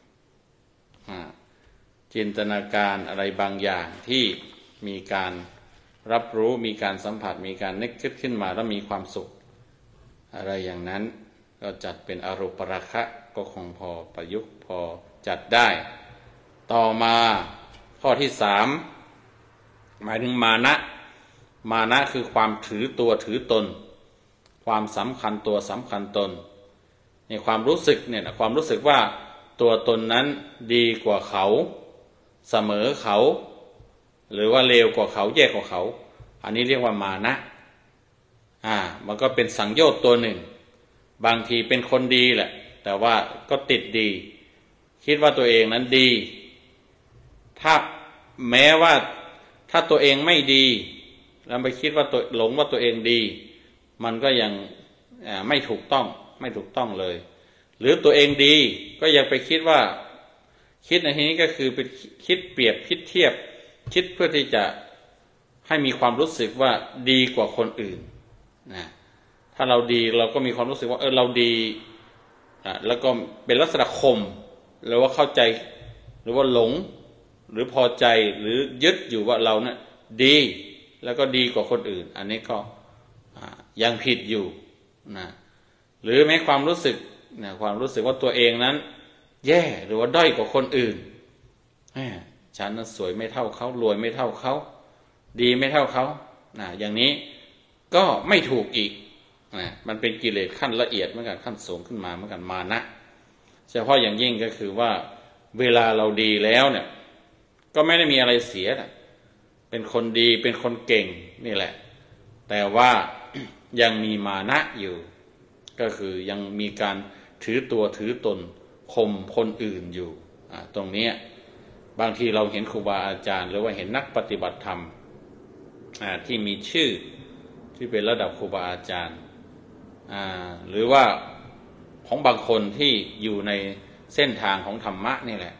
จินตนาการอะไรบางอย่างที่มีการรับรู้มีการสัมผัสมีการนึกคิดขึ้นมาแล้วมีความสุขอะไรอย่างนั้นก็จัดเป็นอรูปราคะก็คงพอประยุกต์พอจัดได้ต่อมาข้อที่สามหมายถึงมานะมานะคือความถือตัวถือตนความสำคัญตัวสำคัญตนในความรู้สึกเนี่ยความรู้สึกว่าตัวตนนั้นดีกว่าเขาเสมอเขาหรือว่าเลวกว่าเขาแย่กว่าเขาอันนี้เรียกว่ามานะมันก็เป็นสังโยชน์ตัวหนึ่งบางทีเป็นคนดีแหละแต่ว่าก็ติดดีคิดว่าตัวเองนั้นดีถ้าแม้ว่าถ้าตัวเองไม่ดีแล้วไปคิดว่าตัวหลงว่าตัวเองดีมันก็ยังไม่ถูกต้องเลยหรือตัวเองดีก็ยังไปคิดว่าคิดในที่นี้ก็คือเป็นคิดเปรียบคิดเทียบคิดเพื่อที่จะให้มีความรู้สึกว่าดีกว่าคนอื่นนะถ้าเราดีเราก็มีความรู้สึกว่าเราดีแล้วก็เป็นลักษณะข่มหรือว่าเข้าใจหรือว่าหลงหรือพอใจหรือยึดอยู่ว่าเราเนี่ยดีแล้วก็ดีกว่าคนอื่นอันนี้ก็ยังผิดอยู่นะหรือแม้ความรู้สึกความรู้สึกว่าตัวเองนั้นแย่หรือว่าด้อยกว่าคนอื่นฉันนั้นสวยไม่เท่าเขารวยไม่เท่าเขาดีไม่เท่าเขาอย่างนี้ก็ไม่ถูกอีกมันเป็นกิเลสขั้นละเอียดเหมือนกันขั้นสูงขึ้นมาเหมือนกันมานะเฉพาะอย่างยิ่งก็คือว่าเวลาเราดีแล้วเนี่ยก็ไม่ได้มีอะไรเสียเป็นคนดีเป็นคนเก่งนี่แหละแต่ว่ายังมีมานะอยู่ก็คือยังมีการถือตัวถือตนข่มคนอื่นอยู่ตรงนี้บางทีเราเห็นครูบาอาจารย์หรือว่าเห็นนักปฏิบัติธรรมที่มีชื่อที่เป็นระดับครูบาอาจารย์หรือว่าของบางคนที่อยู่ในเส้นทางของธรรมะนี่แหละ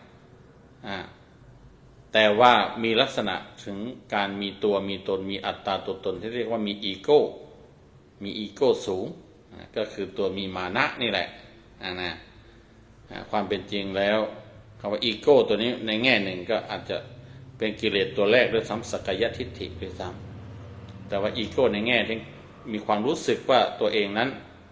แต่ว่ามีลักษณะถึงการมีตัวมีตนมีอัตตาตัวตนที่เรียกว่ามีอีโก้สูงก็คือตัวมีมานะนี่แหละนะความเป็นจริงแล้วคำว่าอีโก้ตัวนี้ในแง่หนึ่งก็อาจจะเป็นกิเลสตัวแรกด้วยซ้ำสักกายทิฏฐิด้วยซ้ำแต่ว่าอีโก้ในแง่ที่มีความรู้สึกว่าตัวเองนั้น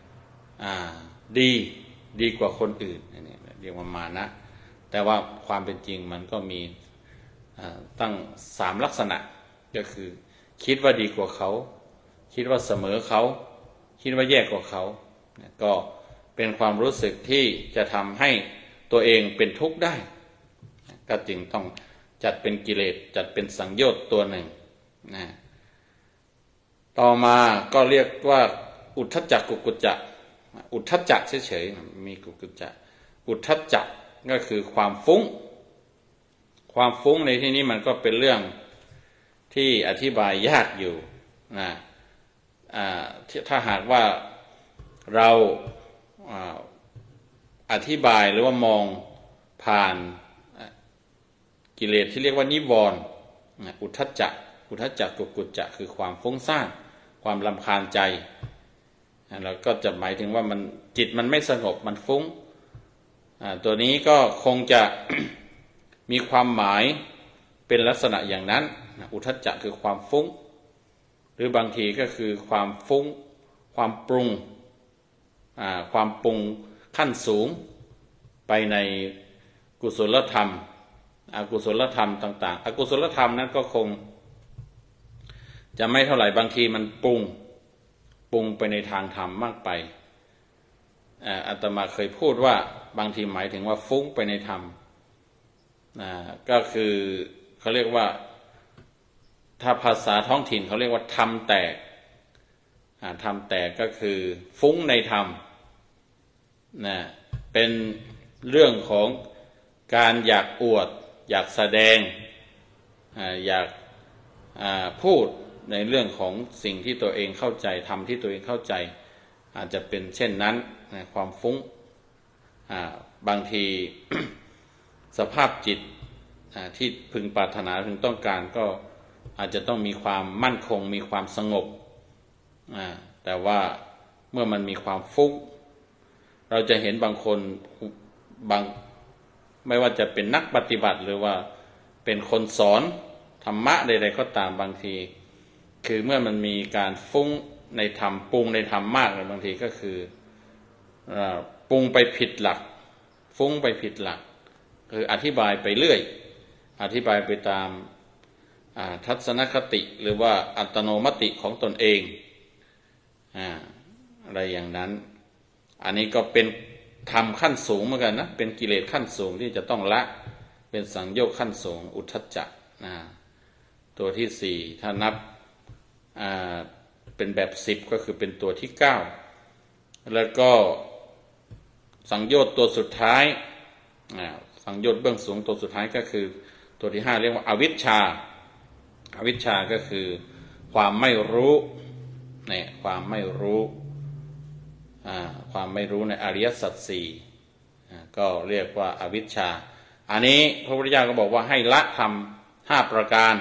ดีกว่าคนอื่นนี่เรียกว่ามานะแต่ว่าความเป็นจริงมันก็มีตั้ง3ลักษณะก็คือคิดว่าดีกว่าเขาคิดว่าเสมอเขาคิดว่าแย่กว่าเขาก็เป็นความรู้สึกที่จะทำให้ตัวเองเป็นทุกข์ได้ก็จึงต้องจัดเป็นกิเลสจัดเป็นสังโยชน์ตัวหนึ่งนะต่อมาก็เรียกว่าอุทธัจจกุกุจจะอุทธัจจะเฉยๆมีกุกุจจะอุทธัจจะก็คือความฟุ้งในที่นี้มันก็เป็นเรื่องที่อธิบายยากอยู่นะถ้าหากว่าเราอธิบายหรือว่ามองผ่านกิเลสที่เรียกว่านิวรณ์อุทธัจจะกุกุจจะคือความฟุ้งซ่านความรำคาญใจแล้วก็จะหมายถึงว่ามันจิตมันไม่สงบมันฟุ้งตัวนี้ก็คงจะ มีความหมายเป็นลักษณะอย่างนั้นอุทธัจจะคือความฟุ้งหรือบางทีก็คือความฟุ้งความปรุงขั้นสูงไปในกุศลธรรมอกุศลธรรมต่างๆอกุศลธรรมนั้นก็คงจะไม่เท่าไหร่บางทีมันปรุงไปในทางธรรมมากไปอาตมาเคยพูดว่าบางทีหมายถึงว่าฟุ้งไปในธรรมก็คือเขาเรียกว่าถ้าภาษาท้องถิ่นเขาเรียกว่าธรรมแตกธรรมแตกก็คือฟุ้งในธรรมเป็นเรื่องของการอยากอวดอยากแสดงอยากพูดในเรื่องของสิ่งที่ตัวเองเข้าใจธรรมที่ตัวเองเข้าใจอาจจะเป็นเช่นนั้นความฟุ้งบางที สภาพจิตที่พึงปรารถนาพึงต้องการก็อาจจะต้องมีความมั่นคงมีความสงบแต่ว่าเมื่อมันมีความฟุ้งเราจะเห็นบางคนไม่ว่าจะเป็นนักปฏิบัติหรือว่าเป็นคนสอนธรรมะใดๆก็ตามบางทีคือเมื่อมันมีการฟุ้งในธรรมปรุงในธรรมมากเลยบางทีก็คือปรุงไปผิดหลักฟุ้งไปผิดหลักคืออธิบายไปเรื่อยอธิบายไปตามทัศนคติหรือว่าอัตโนมติของตนเองอะไรอย่างนั้นอันนี้ก็เป็นธรรมขั้นสูงเหมือนกันนะเป็นกิเลสขั้นสูงที่จะต้องละเป็นสังโยชน์ขั้นสูงอุทธัจจะตัวที่4ถ้านับเป็นแบบ10ก็คือเป็นตัวที่9แล้วก็สังโยชน์ตัวสุดท้ายสังโยชน์เบื้องสูงตัวสุดท้ายก็คือตัวที่5เรียกว่าอวิชชาก็คือความไม่รู้เนี่ยความไม่รู้ในอริยสัจสี่ก็เรียกว่าอวิชชาอันนี้พระพุทธเจ้าก็บอกว่าให้ละธรรม5ประการ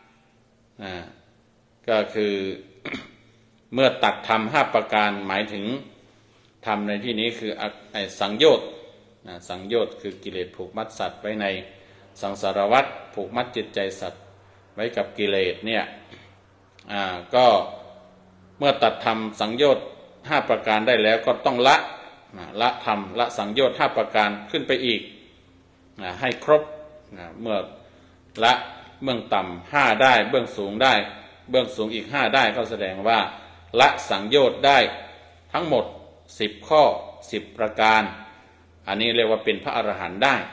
ก็คือ เมื่อตัดธรรม5ประการหมายถึงธรรมในที่นี้คือสังโยชน์สังโยชน์คือกิเลสผูกมัดสัตว์ไว้ในสังสารวัฏผูกมัดจิตใจสัตว์ไว้กับกิเลสเนี่ยก็เมื่อตัดธรรมสังโยชน์5ประการได้แล้วก็ต้องละธรรมละสังโยชน์5ประการขึ้นไปอีกให้ครบเมื่อละเบื้องต่ำ5ได้เบื้องสูงได้เบื้องสูงอีก5ได้ก็แสดงว่าละสังโยชน์ได้ทั้งหมด10ข้อ10ประการอันนี้เรียกว่าเป็นพระอรหันต์ได้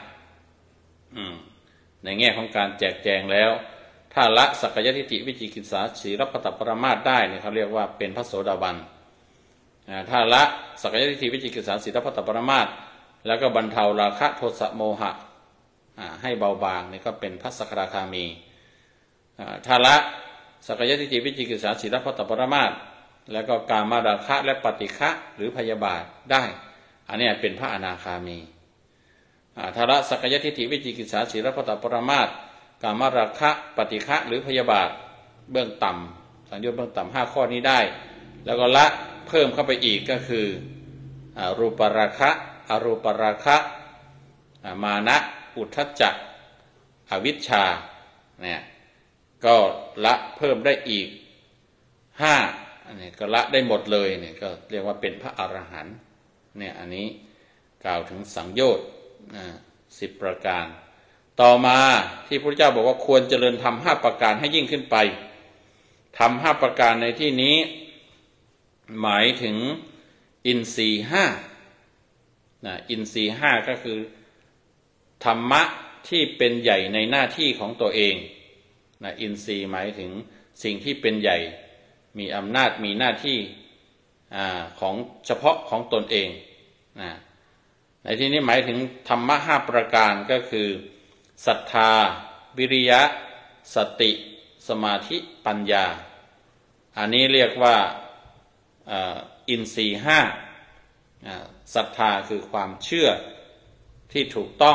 ในแง่ของการแจกแจงแล้วถ้าละสักกายทิฏฐิวิจิกิจฉาสีรพัตตปรมาสได้เนี่ยเขาเรียกว่าเป็นพระโสดาบันถ้าละสักกายทิฏฐิวิจิกิจฉาสีรพัตตปรมาสแล้วก็บรรเทาราคะโทสะโมหะให้เบาบางนี่ก็เป็นพระสกทาคามีถ้าละสักกายทิฏฐิวิจิกิจฉาสีรพัตตปรมาสแล้วก็กามราคะและปฏิฆะหรือพยาบาทได้อันนี้เป็นพระอนาคามีถ้าละสักกายทิฏฐิวิจิกิจฉาสีรพัตตปรมาสกามราคะปฏิฆะหรือพยาบาทเบื้องต่ำสังโยชน์เบื้องต่ำ5ข้อนี้ได้แล้วก็ละเพิ่มเข้าไปอีกก็คือรูปราคะอรูปราคะมานะอุทธัจจะอวิชชาเนี่ยก็ละเพิ่มได้อีก5อันนี้ก็ละได้หมดเลยเนี่ยก็เรียกว่าเป็นพระอรหันต์เนี่ยอันนี้กล่าวถึงสังโยชน์10 ประการต่อมาที่พระพุทธเจ้าบอกว่าควรเจริญธรรม5 ประการให้ยิ่งขึ้นไปธรรม5 ประการในที่นี้หมายถึงอินทรีย์5อินทรีย์5ก็คือธรรมะที่เป็นใหญ่ในหน้าที่ของตัวเองอินทรีย์หมายถึงสิ่งที่เป็นใหญ่มีอำนาจมีหน้าที่ของเฉพาะของตนเองในที่นี้หมายถึงธรรมะ5 ประการก็คือศรัทธาวิริยะสติสมาธิปัญญาอันนี้เรียกว่าอินทรีย์5ศรัทธาคือความเชื่อที่ถูกต้อง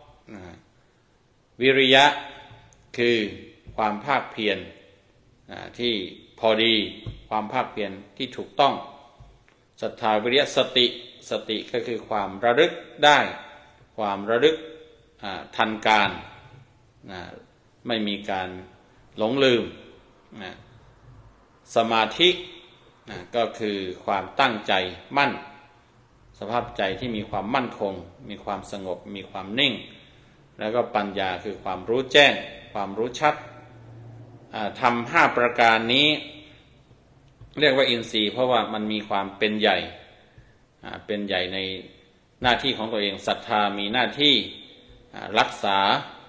วิริยะคือความภาคเพียรที่พอดีความภาคเพียรที่ถูกต้องศรัทธาวิริยะสติก็คือความระลึกได้ความระลึกทันการไม่มีการหลงลืมสมาธิก็คือความตั้งใจมั่นสภาพใจที่มีความมั่นคงมีความสงบมีความนิ่งแล้วก็ปัญญาคือความรู้แจ้งความรู้ชัดทำ5 ประการนี้เรียกว่าอินทรีย์เพราะว่ามันมีความเป็นใหญ่เป็นใหญ่ในหน้าที่ของตัวเองศรัทธามีหน้าที่รักษา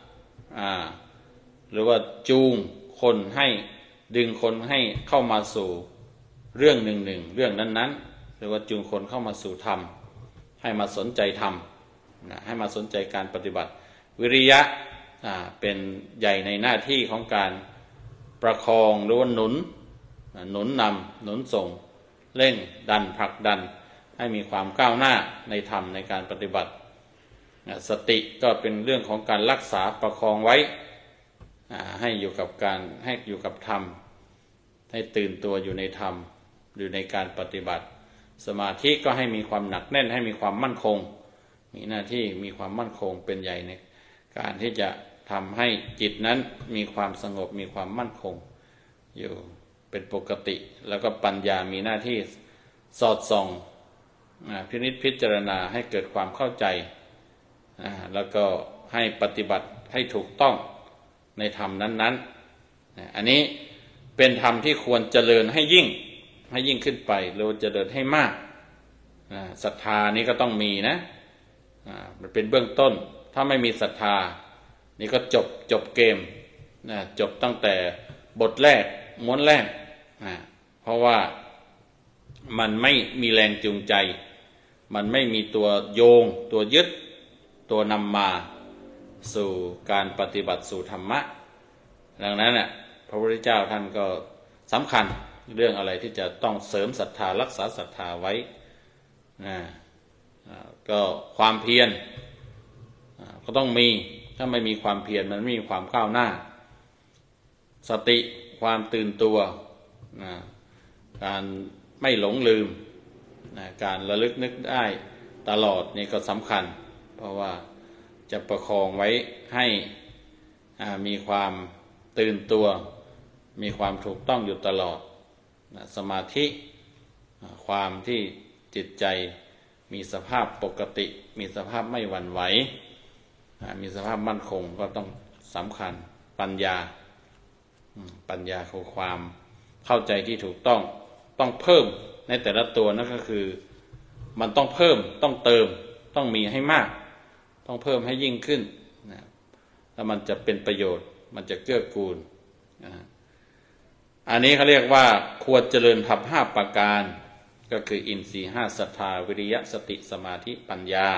หรือว่าจูงคนให้ดึงคนให้เข้ามาสู่เรื่องหนึ่งเรื่องนั้นๆหรือว่าจูงคนเข้ามาสู่ธรรมให้มาสนใจธรรมให้มาสนใจการปฏิบัติวิริยะเป็นใหญ่ในหน้าที่ของการประคองหรือว่าหนุนนำหนุนส่งเร่งดันผลักดันให้มีความก้าวหน้าในธรรมในการปฏิบัติสติก็เป็นเรื่องของการรักษาประคองไว้ให้อยู่กับธรรมให้ตื่นตัวอยู่ในธรรมอยู่ในการปฏิบัติสมาธิก็ให้มีความหนักแน่นให้มีความมั่นคงมีหน้าที่มีความมั่นคงเป็นใหญ่ในการที่จะทำให้จิตนั้นมีความสงบมีความมั่นคงอยู่เป็นปกติแล้วก็ปัญญามีหน้าที่สอดส่องพินิจพิจารณาให้เกิดความเข้าใจแล้วก็ให้ปฏิบัติให้ถูกต้องในธรรมนั้นๆอันนี้เป็นธรรมที่ควรเจริญให้ยิ่งขึ้นไปหรือเจริญให้มากศรัทธานี้ก็ต้องมีนะมันเป็นเบื้องต้นถ้าไม่มีศรัทธานี่ก็จบเกมจบตั้งแต่บทแรกม้วนแรกเพราะว่ามันไม่มีแรงจูงใจมันไม่มีตัวโยงตัวยึดตัวนำมาสู่การปฏิบัติสู่ธรรมะดังนั้นพระพุทธเจ้าท่านก็สำคัญเรื่องอะไรที่จะต้องเสริมศรัทธารักษาศรัทธาไว้ก็ความเพียรก็ต้องมีถ้าไม่มีความเพียรมันไม่มีความก้าวหน้าสติความตื่นตัวการไม่หลงลืมการระลึกนึกได้ตลอดนี่ก็สำคัญเพราะว่าจะประคองไว้ให้มีความตื่นตัวมีความถูกต้องอยู่ตลอดสมาธิความที่จิตใจมีสภาพปกติมีสภาพไม่หวั่นไหวมีสภาพมั่นคงก็ต้องสำคัญปัญญาคือความเข้าใจที่ถูกต้องเพิ่มในแต่ละตัวนั่นก็คือมันต้องเพิ่มต้องเติมต้องมีให้มากต้องเพิ่มให้ยิ่งขึ้นแล้วมันจะเป็นประโยชน์มันจะเกื้อกูลอันนี้เขาเรียกว่าควรเจริญธรรม5 ประการก็คืออินทรีย์5ศรัทธาวิริยะสติสมาธิปัญญา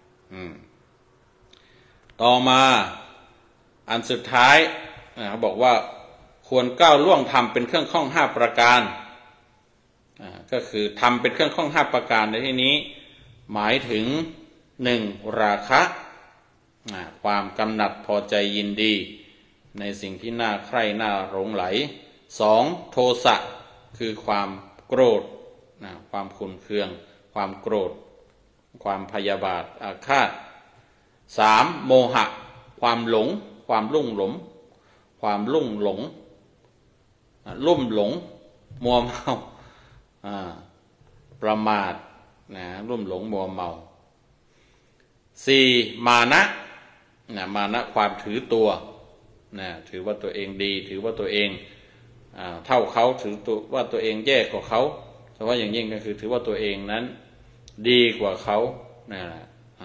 ต่อมาอันสุดท้ายเขาบอกว่าควรก้าวล่วงธรรมเป็นเครื่องข้อง5 ประการก็คือธรรมเป็นเครื่องข้อง5 ประการในที่นี้หมายถึง1ราคะความกำหนัดพอใจยินดีในสิ่งที่น่าใคร่น่าหลงไหล2โทสะคือความโกรธความขุ่นเคืองความโกรธความพยาบาทอาฆาต3โมหะความหลงความลุ่มหลงความลุ่มหลงมัวเมาประมาทลุ่มหลงมัวเมา4มานะมานะความถือตัวถือว่าตัวเองดีถือว่าตัวเองเท่าเขาถือตัวว่าตัวเองแย่กว่าเขาเฉพาะอย่างยิ่งก็คือถือว่าตัวเองนั้นดีกว่าเขานั่นแหละ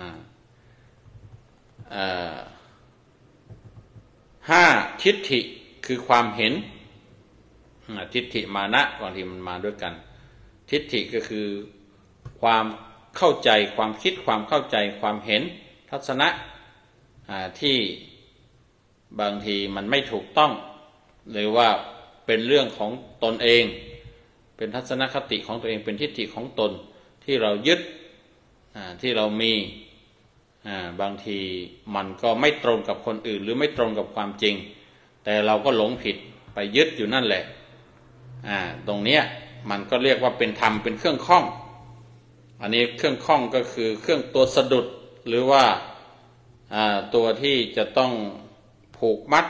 5ทิฏฐิคือความเห็นทิฏฐิมานะบางทีมันมาด้วยกันทิฏฐิก็คือความเข้าใจความคิดความเข้าใจความเห็นทัศนะที่บางทีมันไม่ถูกต้องหรือว่าเป็นเรื่องของตนเองเป็นทัศนคติของตัวเองเป็นทิฏฐิของตนที่เรายึดที่เรามีบางทีมันก็ไม่ตรงกับคนอื่นหรือไม่ตรงกับความจริงแต่เราก็หลงผิดไปยึดอยู่นั่นแหละตรงเนี้ยมันก็เรียกว่าเป็นธรรมเป็นเครื่องข้องอันนี้เครื่องข้องก็คือเครื่องตัวสะดุดหรือว่าตัวที่จะต้องผูกมัด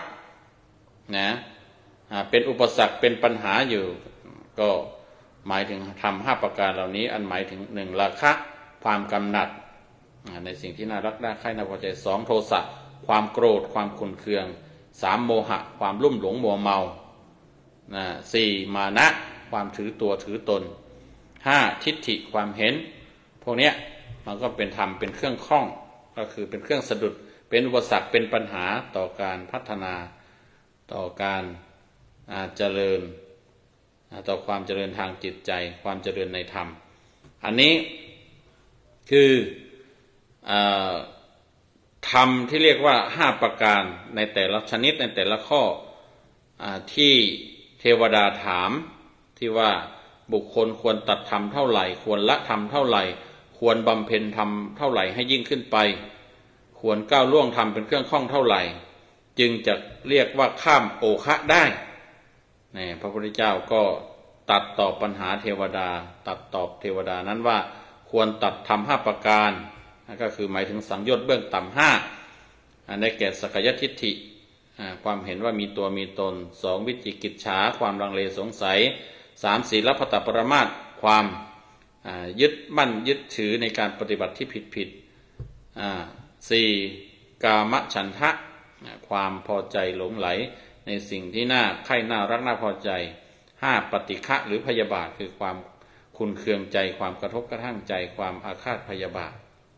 เป็นอุปสรรคเป็นปัญหาอยู่ก็หมายถึงทำ5ประการเหล่านี้อันหมายถึง1ราคะความกำหนัดในสิ่งที่น่ารักน่าใคร่น่าพอใจ2โทสะความโกรธความขุ่นเคือง3โมหะความลุ่มหลงมัวเมา4มานะความถือตัวถือตน5ทิฏฐิความเห็นพวกเนี้ยมันก็เป็นธรรมเป็นเครื่องข้องก็คือเป็นเครื่องสะดุดเป็นอุปสรรคเป็นปัญหาต่อการพัฒนาต่อการเจริญต่อความเจริญทางจิตใจความเจริญในธรรมอันนี้คือธรรมที่เรียกว่า5ประการในแต่ละชนิดในแต่ละข้อที่เทวดาถามที่ว่าบุคคลควรตัดธรรมเท่าไหร่ควรละธรรมเท่าไหร่ควรบำเพ็ญธรรมเท่าไหร่ให้ยิ่งขึ้นไปควรก้าวล่วงธรรมเป็นเครื่องข้องเท่าไหร่จึงจะเรียกว่าข้ามโอคะได้พระพุทธเจ้าก็ตัดตอบปัญหาเทวดาตัดตอบเทวดานั้นว่าควรตัดธรรม5ประการก็คือหมายถึงสังโยชน์เบื้องต่ำ5ได้แก่สักกายทิฏฐิความเห็นว่ามีตัวมีตน2วิจิกิจฉาความลังเลสงสัย3ศีลพัตตปรมาสส์ความยึดมั่นยึดถือในการปฏิบัติที่ผิด4กามฉันทะความพอใจหลงไหลในสิ่งที่น่าใคร่น่ารักน่าพอใจ5ปฏิฆะหรือพยาบาทคือความขุ่นเคืองใจความกระทบกระทั่งใจความอาฆาตพยาบาท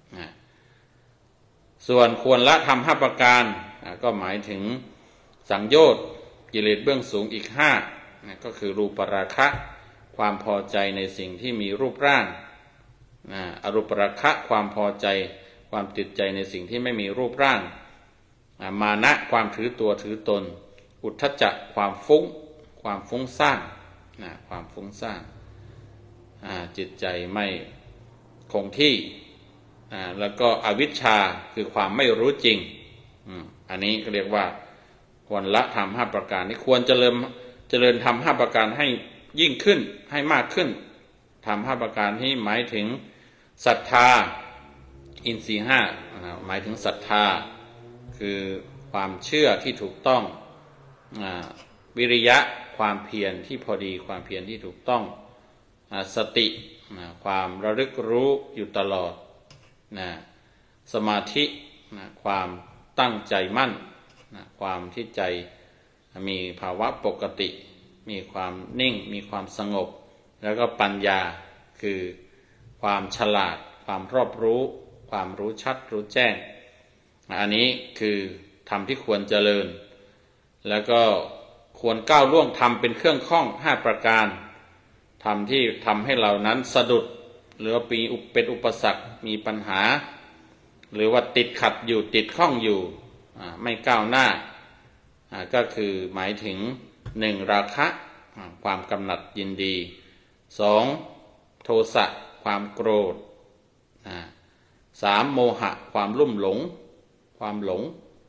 ส่วนควรละธรรม5ประการก็หมายถึงสังโยชน์กิเลสเบื้องสูงอีก5ก็คือรูปราคะความพอใจในสิ่งที่มีรูปร่างอรูปราคะความพอใจความติดใจในสิ่งที่ไม่มีรูปร่างมานะความถือตัวถือตนอุทธัจจะความฟุ้งซ่านความฟุ้งซ่านจิตใจไม่คงที่แล้วก็อวิชชาคือความไม่รู้จริงอันนี้ก็เรียกว่าควรละธรรม5ประการนี้ควรเจริญธรรม5ประการให้ยิ่งขึ้นให้มากขึ้นธรรม5ประการที่หมายถึงศรัทธาอินทรีย์5หมายถึงศรัทธาคือความเชื่อที่ถูกต้องวิริยะความเพียรที่พอดีความเพียรที่ถูกต้องสติความระลึกรู้อยู่ตลอดสมาธิความตั้งใจมั่นความที่ใจมีภาวะปกติมีความนิ่งมีความสงบแล้วก็ปัญญาคือความฉลาดความรอบรู้ความรู้ชัดรู้แจ้งอันนี้คือธรรมที่ควรเจริญแล้วก็ควรก้าวล่วงธรรมเป็นเครื่องข้อง5ประการธรรมที่ทำให้เรานั้นสะดุดหรือเป็นอุปสรรคมีปัญหาหรือว่าติดขัดอยู่ติดข้องอยู่ไม่ก้าวหน้าก็คือหมายถึง1ราคะความกำหนัดยินดี2โทสะความโกรธ3โมหะความลุ่มหลงความหลง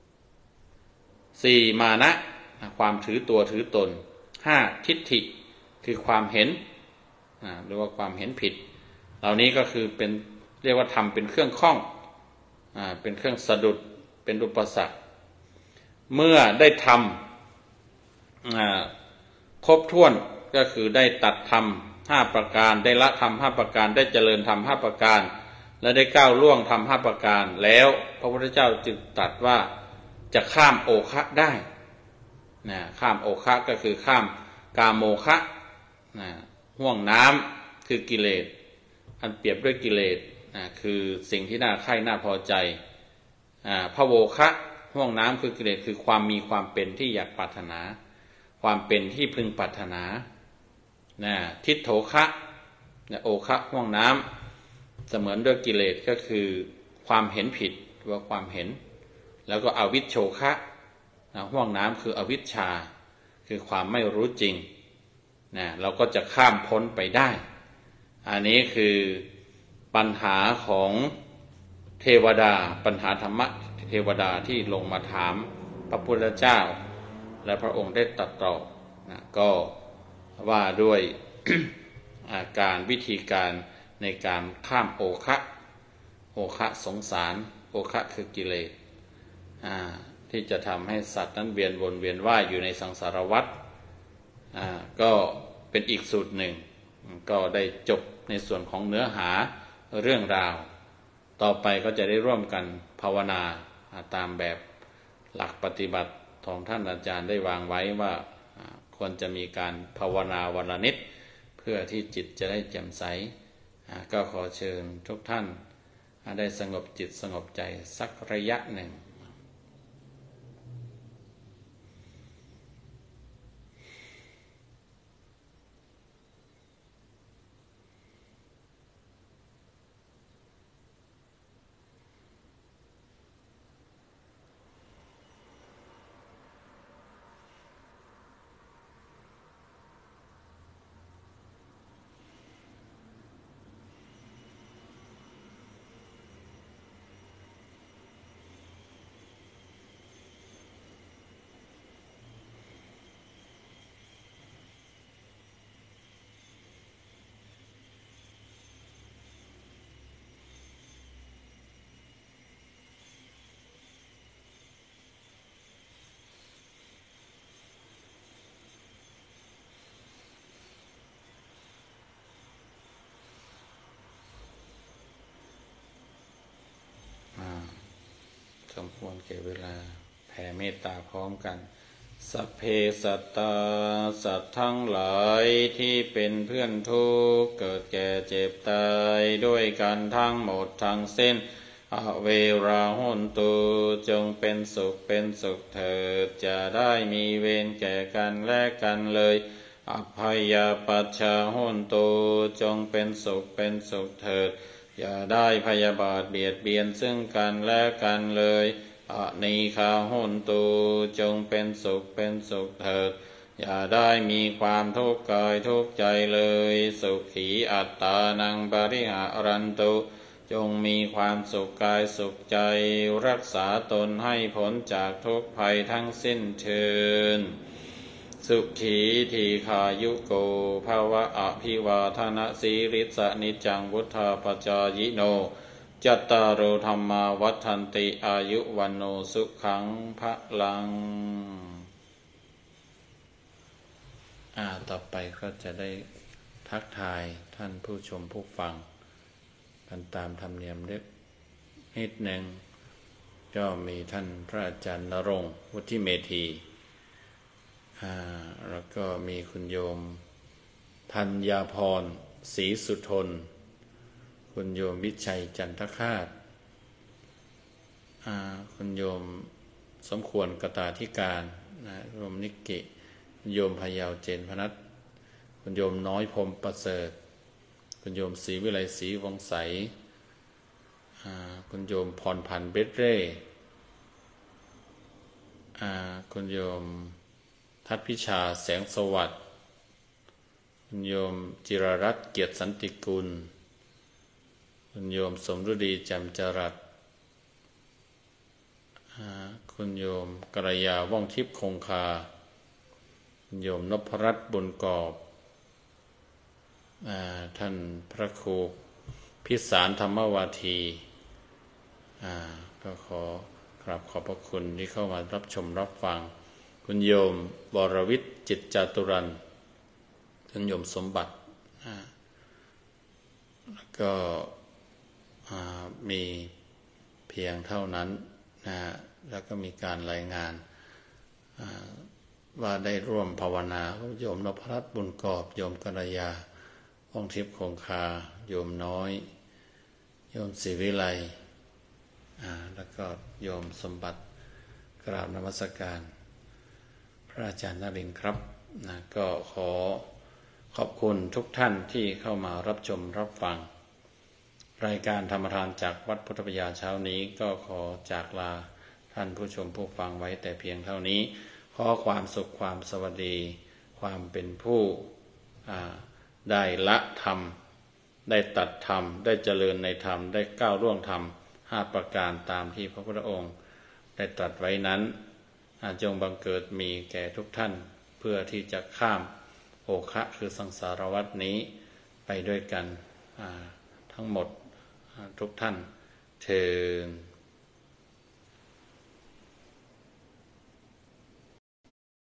4มานะความถือตัวถือตน5ทิฏฐิคือความเห็นหรือว่าความเห็นผิดเหล่านี้ก็คือเป็นเรียกว่าทำเป็นเครื่องข้องเป็นเครื่องสะดุดเป็นอุปสรรคเมื่อได้ทำครบถ้วนก็คือได้ตัดธรรม5ประการได้ละธรรม5ประการได้เจริญธรรม5ประการและได้ก้าวล่วงธรรม5ประการแล้วพระพุทธเจ้าจึงตรัสว่าจะข้ามโอคะได้ข้ามโอคะก็คือข้ามกามโมคะห่วงน้ำคือกิเลสอันเปรียบด้วยกิเลสคือสิ่งที่น่าใคร่น่าพอใจพระโวคะห่วงน้ำคือกิเลสคือความมีความเป็นที่อยากปรารถนาความเป็นที่พึงปรารถนาทิฏโถคะโอคะห่วงน้ำเสมือนด้วยกิเลสก็คือความเห็นผิดว่าความเห็นแล้วก็อวิชโชคะห่วงน้ำคืออวิชชาคือความไม่รู้จริงเราก็จะข้ามพ้นไปได้อันนี้คือปัญหาของเทวดาปัญหาธรรมะเทวดาที่ลงมาถามพระพุทธเจ้าและพระองค์ได้ตรัสตอบก็ว่าด้วย การวิธีการในการข้ามโอคะสงสารโอคะคือกิเลสที่จะทำให้สัตว์นั้นเวียนวนเวียนว่ายอยู่ในสังสารวัฏก็เป็นอีกสูตรหนึ่งก็ได้จบในส่วนของเนื้อหาเรื่องราวต่อไปก็จะได้ร่วมกันภาวนาตามแบบหลักปฏิบัติของท่านอาจารย์ได้วางไว้ว่าควรจะมีการภาวนาวันละนิดเพื่อที่จิตจะได้แจ่มใสก็ขอเชิญทุกท่านได้สงบจิตสงบใจสักระยะหนึ่งสมควรแก่เวลาแผ่เมตตาพร้อมกันสัพเพสัตตาสัตว์ทั้งหลายที่เป็นเพื่อนทุกข์เกิดแก่เจ็บตายด้วยกันทั้งหมดทั้งสิ้นอเวราหนตุจงเป็นสุขเถิดจะได้มีเวรแก่กันและกันเลยอภัยปัชชาหนตุจงเป็นสุขเถิดอย่าได้พยาบาทเบียดเบียนซึ่งกันและกันเลยอนีฆาหนตุจงเป็นสุขเถิดอย่าได้มีความทุกข์กายทุกข์ใจเลยสุขีอัตตานังปริหารันตุจงมีความสุขกายสุขใจรักษาตนให้พ้นจากทุกภัยทั้งสิ้นเถิดสุขีทีขายุโกภวะอภิวาทนาสีริสนิจังวุธาปจายโนจัตตารโอธรรมาวัฏันติอายุวันโนสุขังพลังต่อไปก็จะได้ทักทายท่านผู้ชมผู้ฟังกันตามธรรมเนียมเล็กนิดหนึ่งก็มีท่านพระอาจารย์ณรงค์วุฒิเมธีแล้วก็มีคุณโยมธัญญาพรศรีสุทนคุณโยมวิชัยจันทคาตคุณโยมสมควรกตาธิการโยมนิกิคุณโยมพยาวเจนพนัสคุณโยมน้อยพรหมประเสริฐคุณโยมศรีวิไลศรีวงใสคุณโยมพรพันธ์เบสเร่คุณโยมทัตพิชาแสงสวัสดิ์คุณโยมจิรรัตน์เกียรติสันติกุลคุณโยมสมฤดีแจ่มจรัสคุณโยมกัลยาว่องทิพย์คงคาคุณโยมนพรัตน์บุญกอบท่านพระครูพิสารธรรมวาทีก็ขอกราบขอบพระคุณที่เข้ามารับชมรับฟังคุณโยมบรวิทย์จิตจาตุรันคุณโยมสมบัติแล้วก็มีเพียงเท่านั้นแล้วก็มีการรายงานว่าได้ร่วมภาวนาโยมนพรัตน์บุญกอบโยมกัลยาว่องทิพย์คงคาโยมน้อยโยมศรีวิไลแล้วก็โยมสมบัติกราบนมัสการพระอาจารย์นรินทร์ครับก็ขอขอบคุณทุกท่านที่เข้ามารับชมรับฟังรายการธรรมทานจากวัดพุทธปัญญาเช้านี้ก็ขอจากลาท่านผู้ชมผู้ฟังไว้แต่เพียงเท่านี้ขอความสุขความสวัสดีความเป็นผู้ได้ละธรรมได้ตัดธรรมได้เจริญในธรรมได้ก้าวล่วงธรรม5ประการตามที่พระพุทธองค์ได้ตรัสไว้นั้นจงบังเกิดมีแก่ทุกท่านเพื่อที่จะข้ามโอคะคือสังสารวัฏนี้ไปด้วยกันทั้งหมดทุกท่านเทอญ